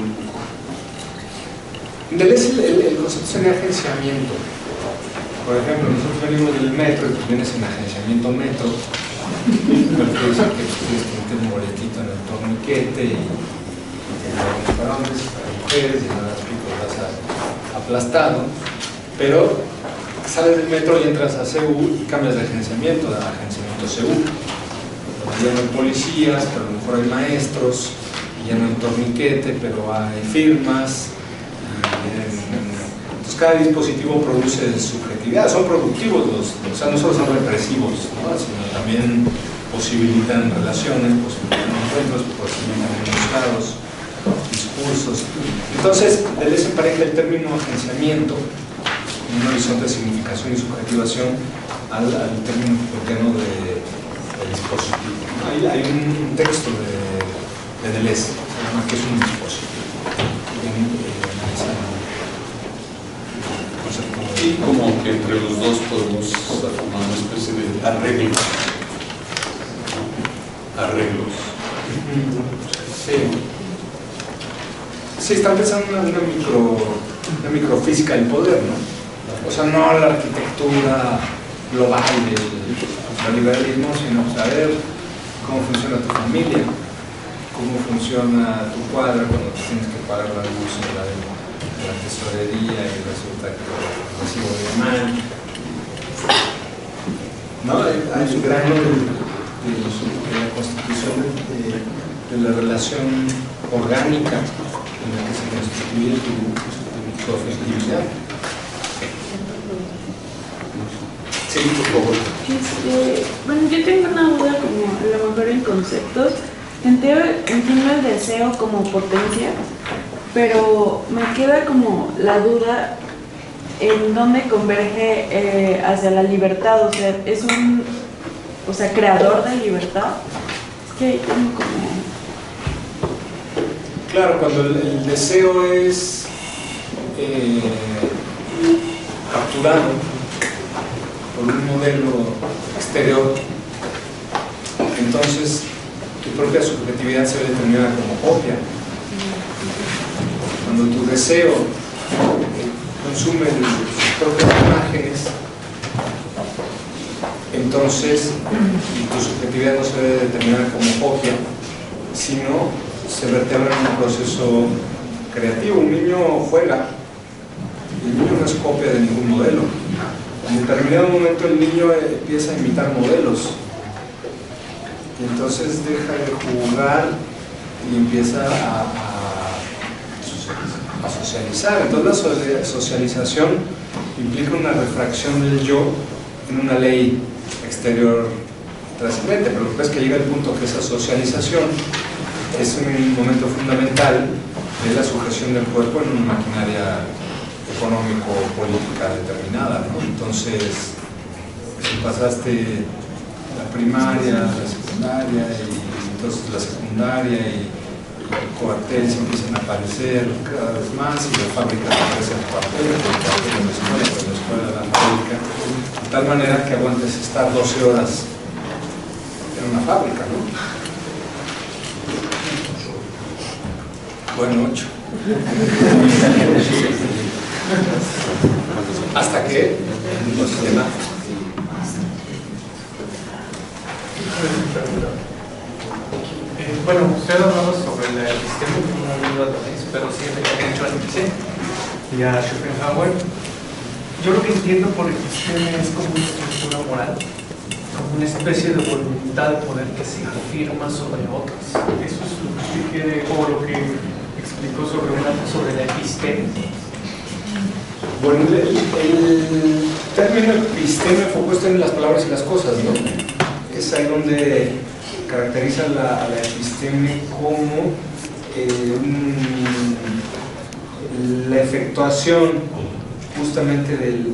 En Deleuze el concepto sería agenciamiento. Por ejemplo, nosotros venimos del metro y pues vienes en agenciamiento metro, pero te dicen que tienes que meter un boletito en el torniquete y para hombres, para mujeres, y nada más pico vas aplastado, pero sales del metro y entras a CEU y cambias de agenciamiento, a agenciamiento CEU. Ya no hay policías, pero a lo mejor hay maestros, y ya no hay torniquete, pero hay firmas. Entonces cada dispositivo produce subjetividad, son productivos, o sea, no solo son represivos, ¿no? Sino también posibilitan relaciones, posibilitan encuentros, posibilitan enunciados, discursos. Entonces, Deleuze empareja el término agenciamiento en un horizonte de significación y subjetivación al término foucaultiano de dispositivo. Hay un texto de Deleuze, se llama ¿Qué es un dispositivo?
Y como que entre los dos podemos formar una especie de arreglos.
Sí, están pensando en una microfísica del poder, ¿no? O sea, no la arquitectura global del liberalismo, sino saber cómo funciona tu familia, cómo funciona tu cuadra cuando tienes que pagar la luz de la tesorería y resulta que recibo de mal. ¿No? Hay un grano de la constitución de la relación orgánica en la que se constituye tu afectividad. Sí, por favor.
Bueno, yo tengo una duda como a lo mejor en conceptos. Entiendo el deseo como potencia, pero me queda como la duda en dónde converge hacia la libertad. O sea, es un creador de libertad. Es que tengo como...
Claro, cuando el deseo es capturado por un modelo exterior, entonces tu propia subjetividad se ve determinada como copia. Cuando tu deseo consume sus propias imágenes, entonces tu subjetividad no se ve determinada como copia, sino se vertebra en un proceso creativo. Un niño juega, el niño no es copia de ningún modelo. En determinado momento el niño empieza a imitar modelos, y entonces deja de jugar y empieza a socializar. Entonces la socialización implica una refracción del yo en una ley exterior trascendente, pero lo que es que llega el punto que esa socialización es un momento fundamental de la sujeción del cuerpo en una maquinaria económico-política determinada, ¿no? Entonces, si pasaste la primaria, la secundaria, y entonces la secundaria y cuarteles empiezan a aparecer cada vez más, y las fábricas aparecen cuarteles, el cuartel en la escuela, la fábrica, de tal manera que aguantes estar 12 horas en una fábrica, ¿no? Bueno, 8. Hasta que el sistema.
Bueno, usted hablaba sobre la episteme, no lo pero sí mucho a Nietzsche y a Schopenhauer. Yo lo que entiendo por episteme es como una estructura moral, como una especie de voluntad de poder que se afirma sobre otras. Eso es lo que usted quiere, o lo que explicó sobre la episteme.
Bueno, el término episteme fue puesto en las palabras y las cosas, ¿no? Es ahí donde caracteriza a la episteme como la efectuación justamente del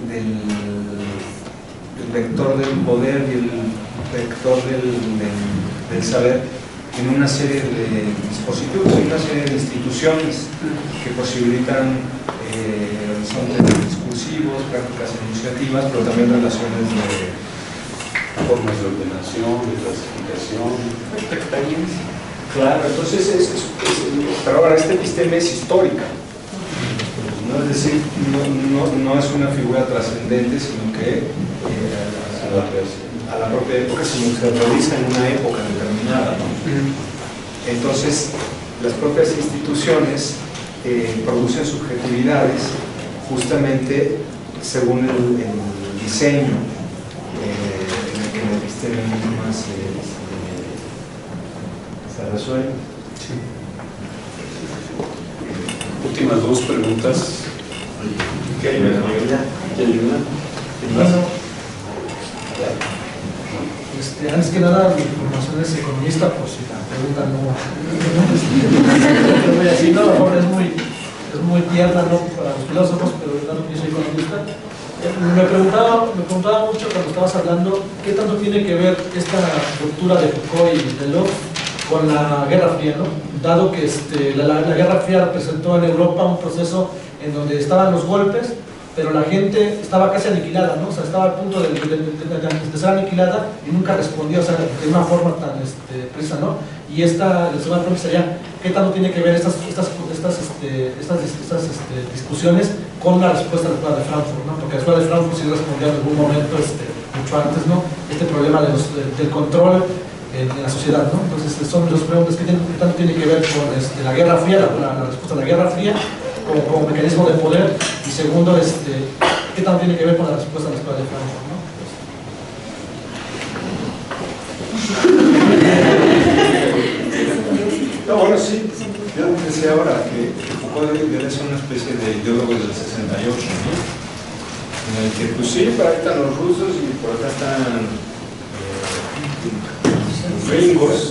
vector del poder y el vector del saber en una serie de dispositivos, en una serie de instituciones que posibilitan horizontes discursivos, prácticas enunciativas, pero también relaciones de
formas de ordenación, de clasificación,
de experiencia.
Claro, entonces pero ahora esta episteme es histórica, ¿no? Es decir, no es una figura trascendente, sino que a la propia época, sino que se realiza en una época determinada, ¿no? Entonces, las propias instituciones producen subjetividades justamente según el diseño en el que la episteme misma se resuelve.
Sí. Últimas dos preguntas. ¿Qué hay una?
Antes que nada, mi formación es economista, por si la pregunta no voy a decir, no, es muy tierna, ¿no?, para los filósofos, pero yo soy economista. Me preguntaba mucho cuando estabas hablando qué tanto tiene que ver esta ruptura de Foucault y Deleuze con la Guerra Fría, ¿no? Dado que la Guerra Fría representó en Europa un proceso en donde estaban los golpes, pero la gente estaba casi aniquilada, ¿no? O sea, estaba a punto de ser aniquilada y nunca respondió, o sea, de una forma tan precisa, ¿no? Y la segunda pregunta sería, ¿qué tanto tiene que ver estas discusiones con la respuesta de la Escuela de Frankfurt, ¿no? Porque la Escuela de Frankfurt sí respondió en algún momento, mucho antes, ¿no?, este problema del control en la sociedad, ¿no? Entonces son dos preguntas que tanto tiene que ver con la Guerra Fría, la respuesta a la Guerra Fría como mecanismo de poder, y segundo, qué tanto tiene que ver con la respuesta a la Escuela de Frankfurt, ¿no?
No, bueno, sí, yo decía ahora que Foucault debe ser una especie de ideólogo del 68, ¿no? En el que, pues sí, por ahí están los rusos y por acá están los gringos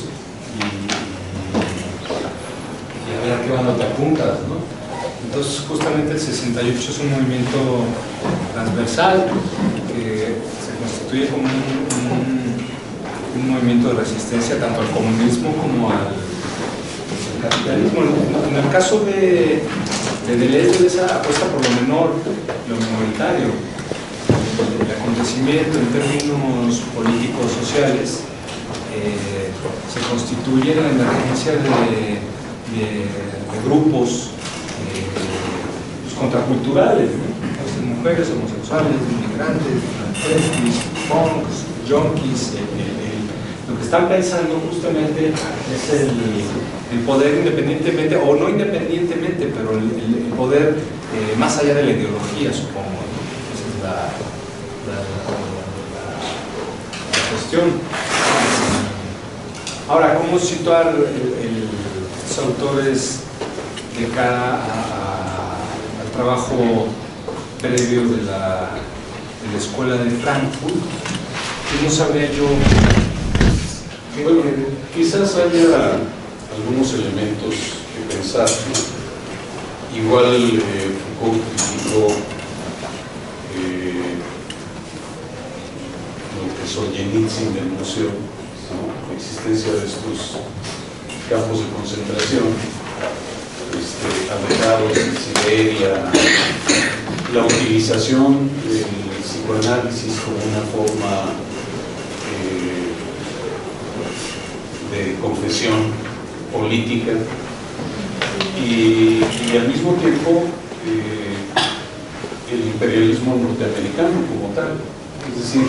y a ver a qué bando te apuntas, ¿no? Entonces, justamente el 68 es un movimiento transversal que se constituye como un movimiento de resistencia tanto al comunismo como al capitalismo. En el caso de Deleuze, esa apuesta por lo menor, lo minoritario, el acontecimiento en términos políticos sociales se constituye en la emergencia de grupos contraculturales, ¿no? Mujeres, homosexuales, inmigrantes, transvestis, punks, junkies. Lo que están pensando justamente es el poder independientemente, o no independientemente, pero el poder más allá de la ideología, supongo. Esa es la cuestión. Ahora, ¿cómo situar los autores de cara al trabajo previo de la Escuela de Frankfurt? ¿Cómo sabría yo?
Bueno, quizás haya algunos elementos que pensar, ¿no? Igual Foucault criticó lo que Solzhenitsyn denunció, ¿no? La existencia de estos campos de concentración alejados de Siberia, la utilización del psicoanálisis como una forma de confesión política y al mismo tiempo el imperialismo norteamericano como tal. Es decir,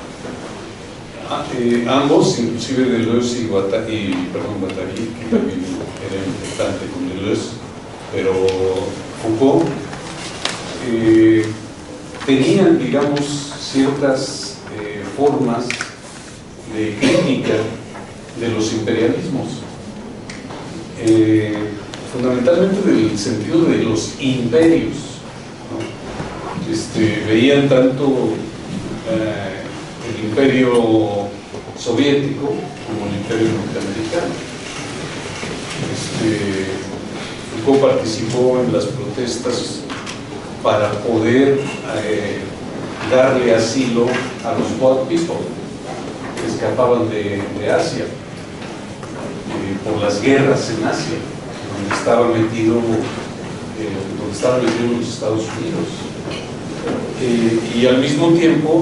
ambos, inclusive Deleuze y Guattari, que también era importante con Deleuze, pero Foucault tenían, digamos, ciertas formas de crítica de los imperialismos, fundamentalmente del sentido de los imperios, ¿no? Veían tanto el imperio soviético como el imperio norteamericano. Foucault participó en las protestas para poder darle asilo a los white people que escapaban de Asia por las guerras en Asia, donde estaban metidos los Estados Unidos, y al mismo tiempo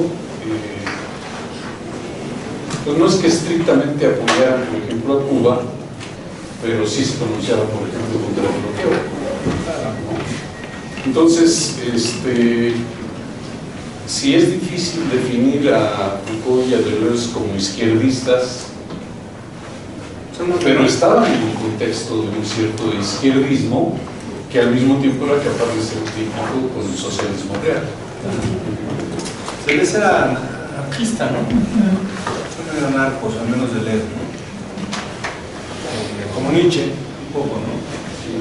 pues no es que estrictamente apoyaran, por ejemplo, a Cuba, pero sí se pronunciaba, por ejemplo, contra el bloqueo, ¿no? Entonces, si es difícil definir a Foucault y a Deleuze como izquierdistas, pero estaban en un contexto de un cierto izquierdismo que al mismo tiempo era capaz de ser crítico con el socialismo real.
Deleuze era anarquista, ¿no? No era narcos, al menos de leer, ¿no? Como Nietzsche, un poco, ¿no? Sí.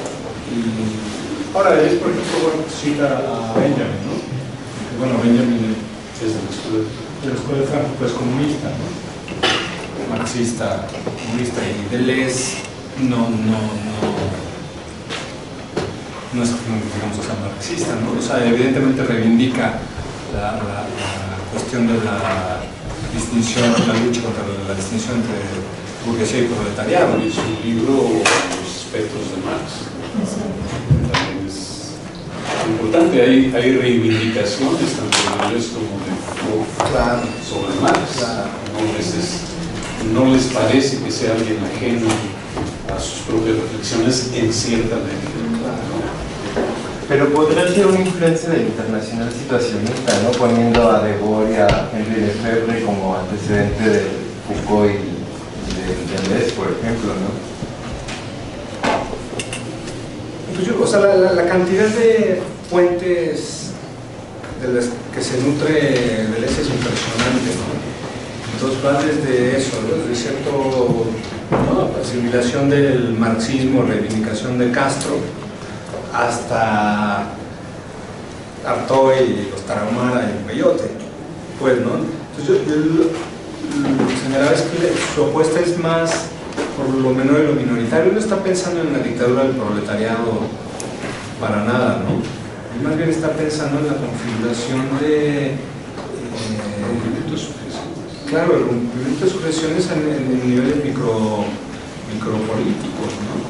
Y ahora es, por ejemplo, bueno, cita a Benjamin, ¿no? Bueno, Benjamin es de la escuela de Frankfurt, pues comunista, ¿no? Marxista, comunista, y Deleuze no es, digamos, o sea, marxista, ¿no? O sea, evidentemente reivindica la cuestión de la distinción, la lucha contra la distinción entre burguesía y proletariado.
Y su libro Los espectros de Marx también es importante. Hay reivindicaciones tanto de Deleuze como de Foucault sobre Marx.
Claro.
No les parece que sea alguien ajeno a sus propias reflexiones en cierta medida.
Pero podría ser una influencia del internacional situacionista, ¿no? Poniendo a Debord y a Henry Lefebvre como antecedente de Foucault y de Deleuze, por ejemplo, ¿no?
Pues o sea, la cantidad de fuentes de las que se nutre Deleuze es impresionante, ¿no? Entonces va desde eso, ¿no? Desde cierto, ¿no?, asimilación del marxismo, reivindicación de Castro, hasta Artaud y los Tarahumara y el Peyote, pues, ¿no? Entonces yo lo que señalaba es que su apuesta es más por lo menor y lo minoritario. No está pensando en la dictadura del proletariado para nada, ¿no? Y más bien está pensando en la configuración de
rompimiento de sujeciones.
claro, el rompimiento de sujeciones en niveles micropolíticos, ¿no?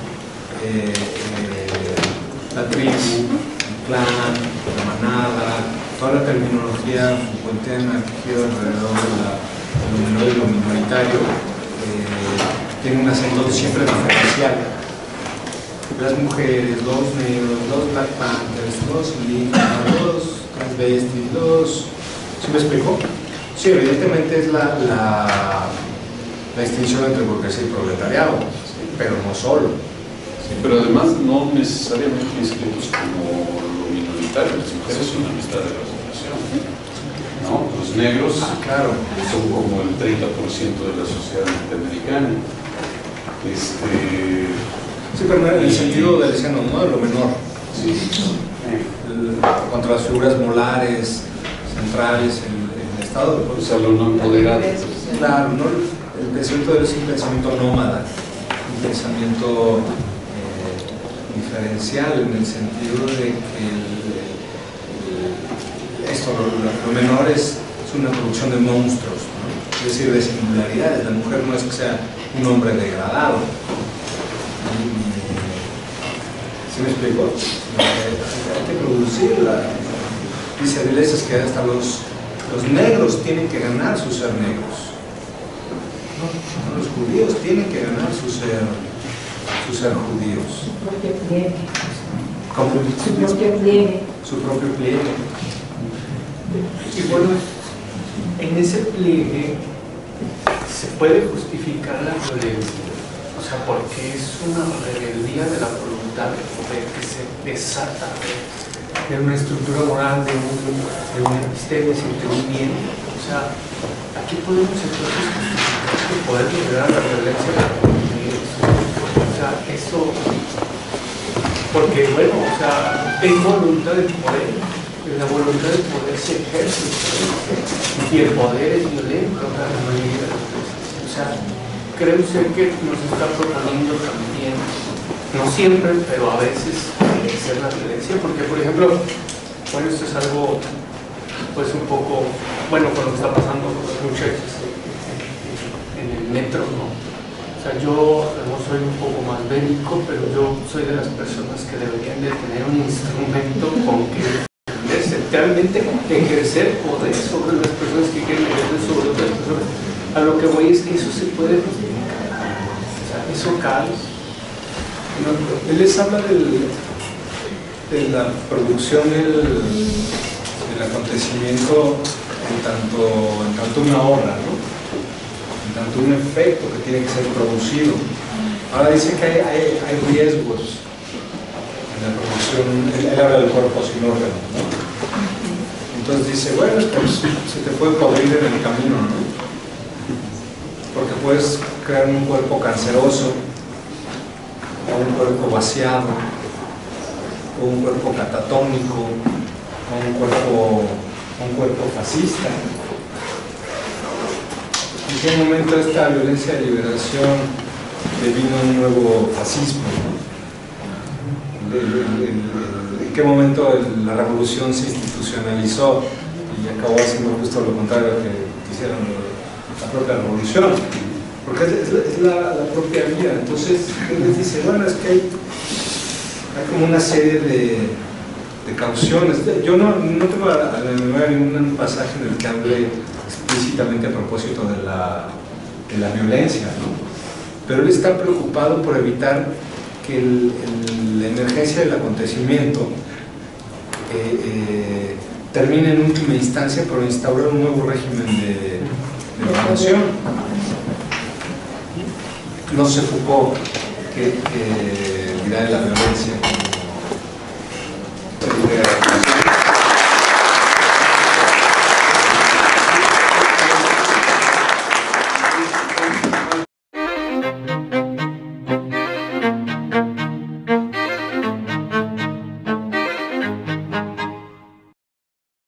La tribu, el clan, la manada, toda la terminología foucaultiana que gira alrededor de lo menor y lo minoritario tiene un acento siempre diferencial. Las mujeres, los negros, los Black Panthers, los indígenas, los transvestis, ¿sí me explico? Sí, evidentemente es la distinción entre burguesía y proletariado, ¿sí? Pero no solo.
Sí, pero además no necesariamente inscritos como lo minoritario, las mujeres son la mitad de la población, ¿no? Los negros
claro,
son como el 30% de la sociedad norteamericana.
Sí, pero no en el sentido del seno, ¿no? De lo menor.
Sí.
Contra las figuras molares, centrales, el Estado.
O sea, lo no empoderado.
Claro, ¿no? El pensamiento es un pensamiento nómada, un pensamiento diferencial en el sentido de que lo menor es una producción de monstruos, ¿no? Es decir, de singularidades. La mujer no es que sea un hombre degradado. ¿Sí me explico? Hay que producirla. Dice Deleuze que hasta los negros tienen que ganar su ser negros. Los judíos tienen que ganar su ser judíos.
Su propio pliegue.
¿Cómo?
Su propio pliegue.
Su propio pliegue.
Y bueno, en ese pliegue se puede justificar la violencia, o sea, porque es una rebeldía de la voluntad de poder que se desata de una estructura moral, de un episteme, de un bien. O sea, aquí podemos entonces justificar que poder liberar la violencia de la comunidad. O sea, eso, porque bueno, o sea, es voluntad de poder. La voluntad de poder se ejerce y el poder es violento a la mayoría de las veces. O sea, creo ser que nos está proponiendo también, no siempre, pero a veces, ejercer la violencia, porque por ejemplo, bueno, esto es algo pues un poco, bueno, con lo que está pasando con los muchachos en el metro, ¿no? O sea, yo no soy un poco más bélico, pero yo soy de las personas que deberían de tener un instrumento con que realmente ejercer poder sobre las personas que quieren ejercer sobre otras personas. A lo que voy es que eso se puede justificar. O sea, eso cae.
Él les habla de la producción del acontecimiento en tanto una obra, ¿no? En tanto un efecto que tiene que ser producido. Ahora dice que hay riesgos en la producción. Él habla del cuerpo sin órgano, ¿no? Entonces dice, bueno, pues se te puede podrir en el camino, ¿no? Porque puedes crear un cuerpo canceroso, o un cuerpo vaciado, o un cuerpo catatónico, o un cuerpo fascista. ¿En qué momento esta violencia de liberación devino un nuevo fascismo? ¿En qué momento la revolución se institucionalizó y acabó haciendo justo lo contrario que quisieron la propia revolución? Porque es la propia vida. Entonces él les dice, bueno, es que hay como una serie de cauciones. Yo no tengo a la memoria ningún pasaje en el que hable explícitamente a propósito de la violencia, ¿no? Pero él está preocupado por evitar que la emergencia del acontecimiento termine en última instancia por instaurar un nuevo régimen de dominación. No se Foucault que dirá de la violencia como